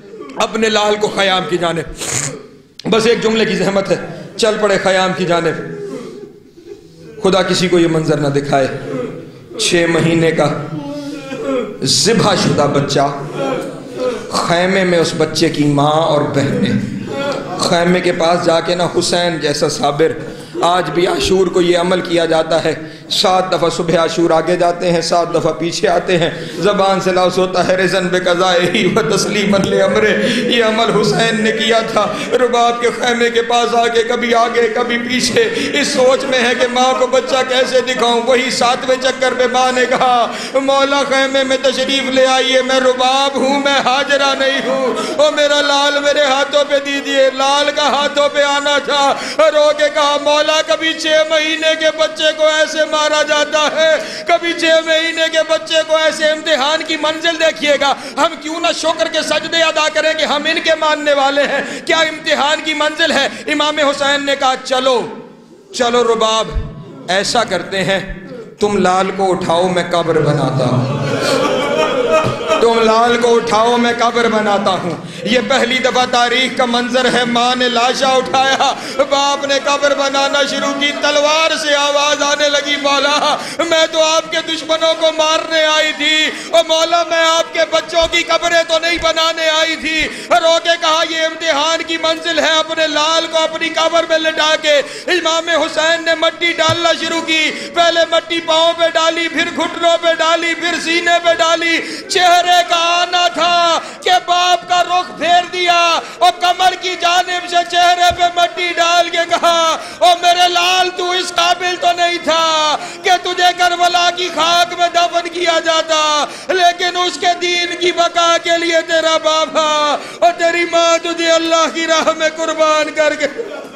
اپنے لال کو خیام کی جانب۔ بس ایک جملے کی زحمت ہے، چل پڑے خیام کی جانب۔ خدا کسی کو یہ منظر نہ دکھائے، 6 مہینے کا ذبح شدہ بچہ، خیمے میں اس بچے کی ماں اور بہنیں، خیمے کے پاس جا کے نا حسین جیسا صابر، آج بھی عاشور کو یہ عمل کیا جاتا ہے، 7 دفعہ صبح عاشور آگے جاتے ہیں، 7 دفعہ پیچھے آتے ہیں، زبان سے لفظ ہوتا ہے رضن بقضائہ و تسلیما لامرہ۔ یہ عمل حسین نے کیا تھا، رباب کے خیمے کے پاس آگے کبھی آگے کبھی پیچھے، اس سوچ میں ہے کہ ماں کو بچہ کیسے دکھاؤں۔ وہی 7ویں چکر میں ماں نے کہا مولا خیمے میں تشریف لے آئیے، میں رباب ہوں، میں حاجرہ نہیں ہوں، اور میرا لال میرے ہاتھوں پہ دیجیے۔ لال کا ہاتھوں پہ آنا تھا، رو کے کہا مولا کبھی 6 مہینے کے بچے کو ایسے مارا جاتا ہے، کبھی 6 مہینے کے بچے کو ایسے امتحان کی منزل دیکھیے گا، ہم کیوں نہ شکر کے سجدے ادا کریں کہ ہم ان کے ماننے والے ہیں، کیا امتحان کی منزل ہے۔ امام حسین نے کہا چلو چلو رباب، ایسا کرتے ہیں تم لال کو اٹھاؤ میں قبر بناتا ہوں، تم لال کو اٹھاؤ میں قبر بناتا ہوں۔ یہ پہلی دفعہ تاریخ کا منظر ہے، ماں نے لاشا اٹھایا، باپ نے قبر بنانا شروع کی، تلوار سے آواز آنے لگی مولا میں تو آپ کے دشمنوں کو مارنے آئی تھی، اور مولا میں آپ کے بچوں کی قبریں تو نہیں بنانے آئی تھی۔ رو کے کہا یہ امتحان کی منزل ہے، اپنے لال کو اپنی قبر میں لٹا کے امام حسین نے مٹی ڈالنا شروع کی، پہلے مٹی پاؤں پہ ڈالی، پھر گھٹنوں پہ ڈالی، پھر سینے پہ ڈالی۔ چہرے کا آنا تھا کہ باپ کا رخ پھیر دیا اور کمر کی جانب سے چہرے پہ مٹی ڈال کے کہا او میرے لال تو اس قابل تو نہیں تھا کہ تجھے کربلا کی خاک میں دفن کیا جاتا، لیکن اس کے دین کی بقا کے لیے تیرا بابا اور تیری ماں تجھے اللہ کی راہ میں قربان کر کے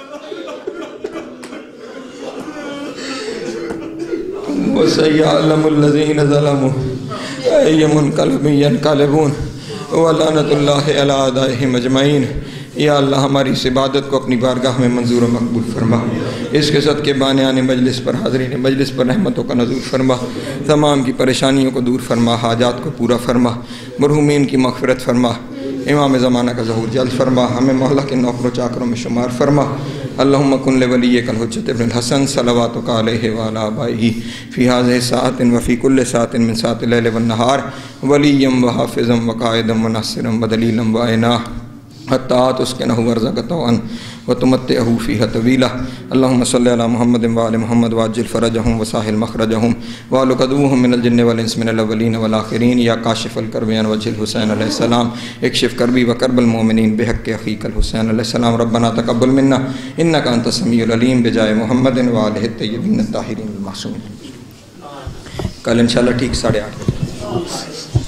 وَسَيَعْلَمُ الَّذِينَ ظَلَمُوا أَيَّ مُنْقَلَبٍ يَنْقَلِبُونَ وَلَعْنَةُ اللَّهِ عَلَىٰ أَعْدَائِهِمْ أَجْمَعِينَ۔ یا اللہ ہماری اس عبادت کو اپنی بارگاہ میں منظور و مقبول فرما، اس کے صدقے بانیان مجلس پر حاضرین مجلس پر رحمتوں کا نزول فرما، تمام کی پریشانیوں کو دور فرما، حاجات کو پورا فرما، مرحومین کی مغفرت فرما، امام زمانہ کا ظہور جلد فرما، ہمیں مولا کے نوکر و چاکروں میں شمار فرما۔ اللہم کن لولیک الحجۃ ابن الحسن صلواتک علیہ وعلی آبائہ فی ہذہ الساعۃ وفی کل ساعۃ من ساعات اللیل والنہار ولیا وحافظا وقائدا وناصرا ودلیلا وعینا۔ حتى تسكنه وارزقته عنه وتمتعه فيها طويلا اللهم صل على محمد وآل محمد وعجل فرجهم وسهل مخرجهم وآل قدوهم من الجن والإنس من الأولين والآخرين يا كاشف الكرب عن وجه الحسين عليه السلام اكشف كربي وكرب المؤمنين بحق أخيك الحسين عليه السلام ربنا تقبل منا إنك أنت السميع العليم بجاه محمد وآله الطيبين الطاهرين المعصومين. کل انشاءاللہ ٹھیک 8:30 بجے.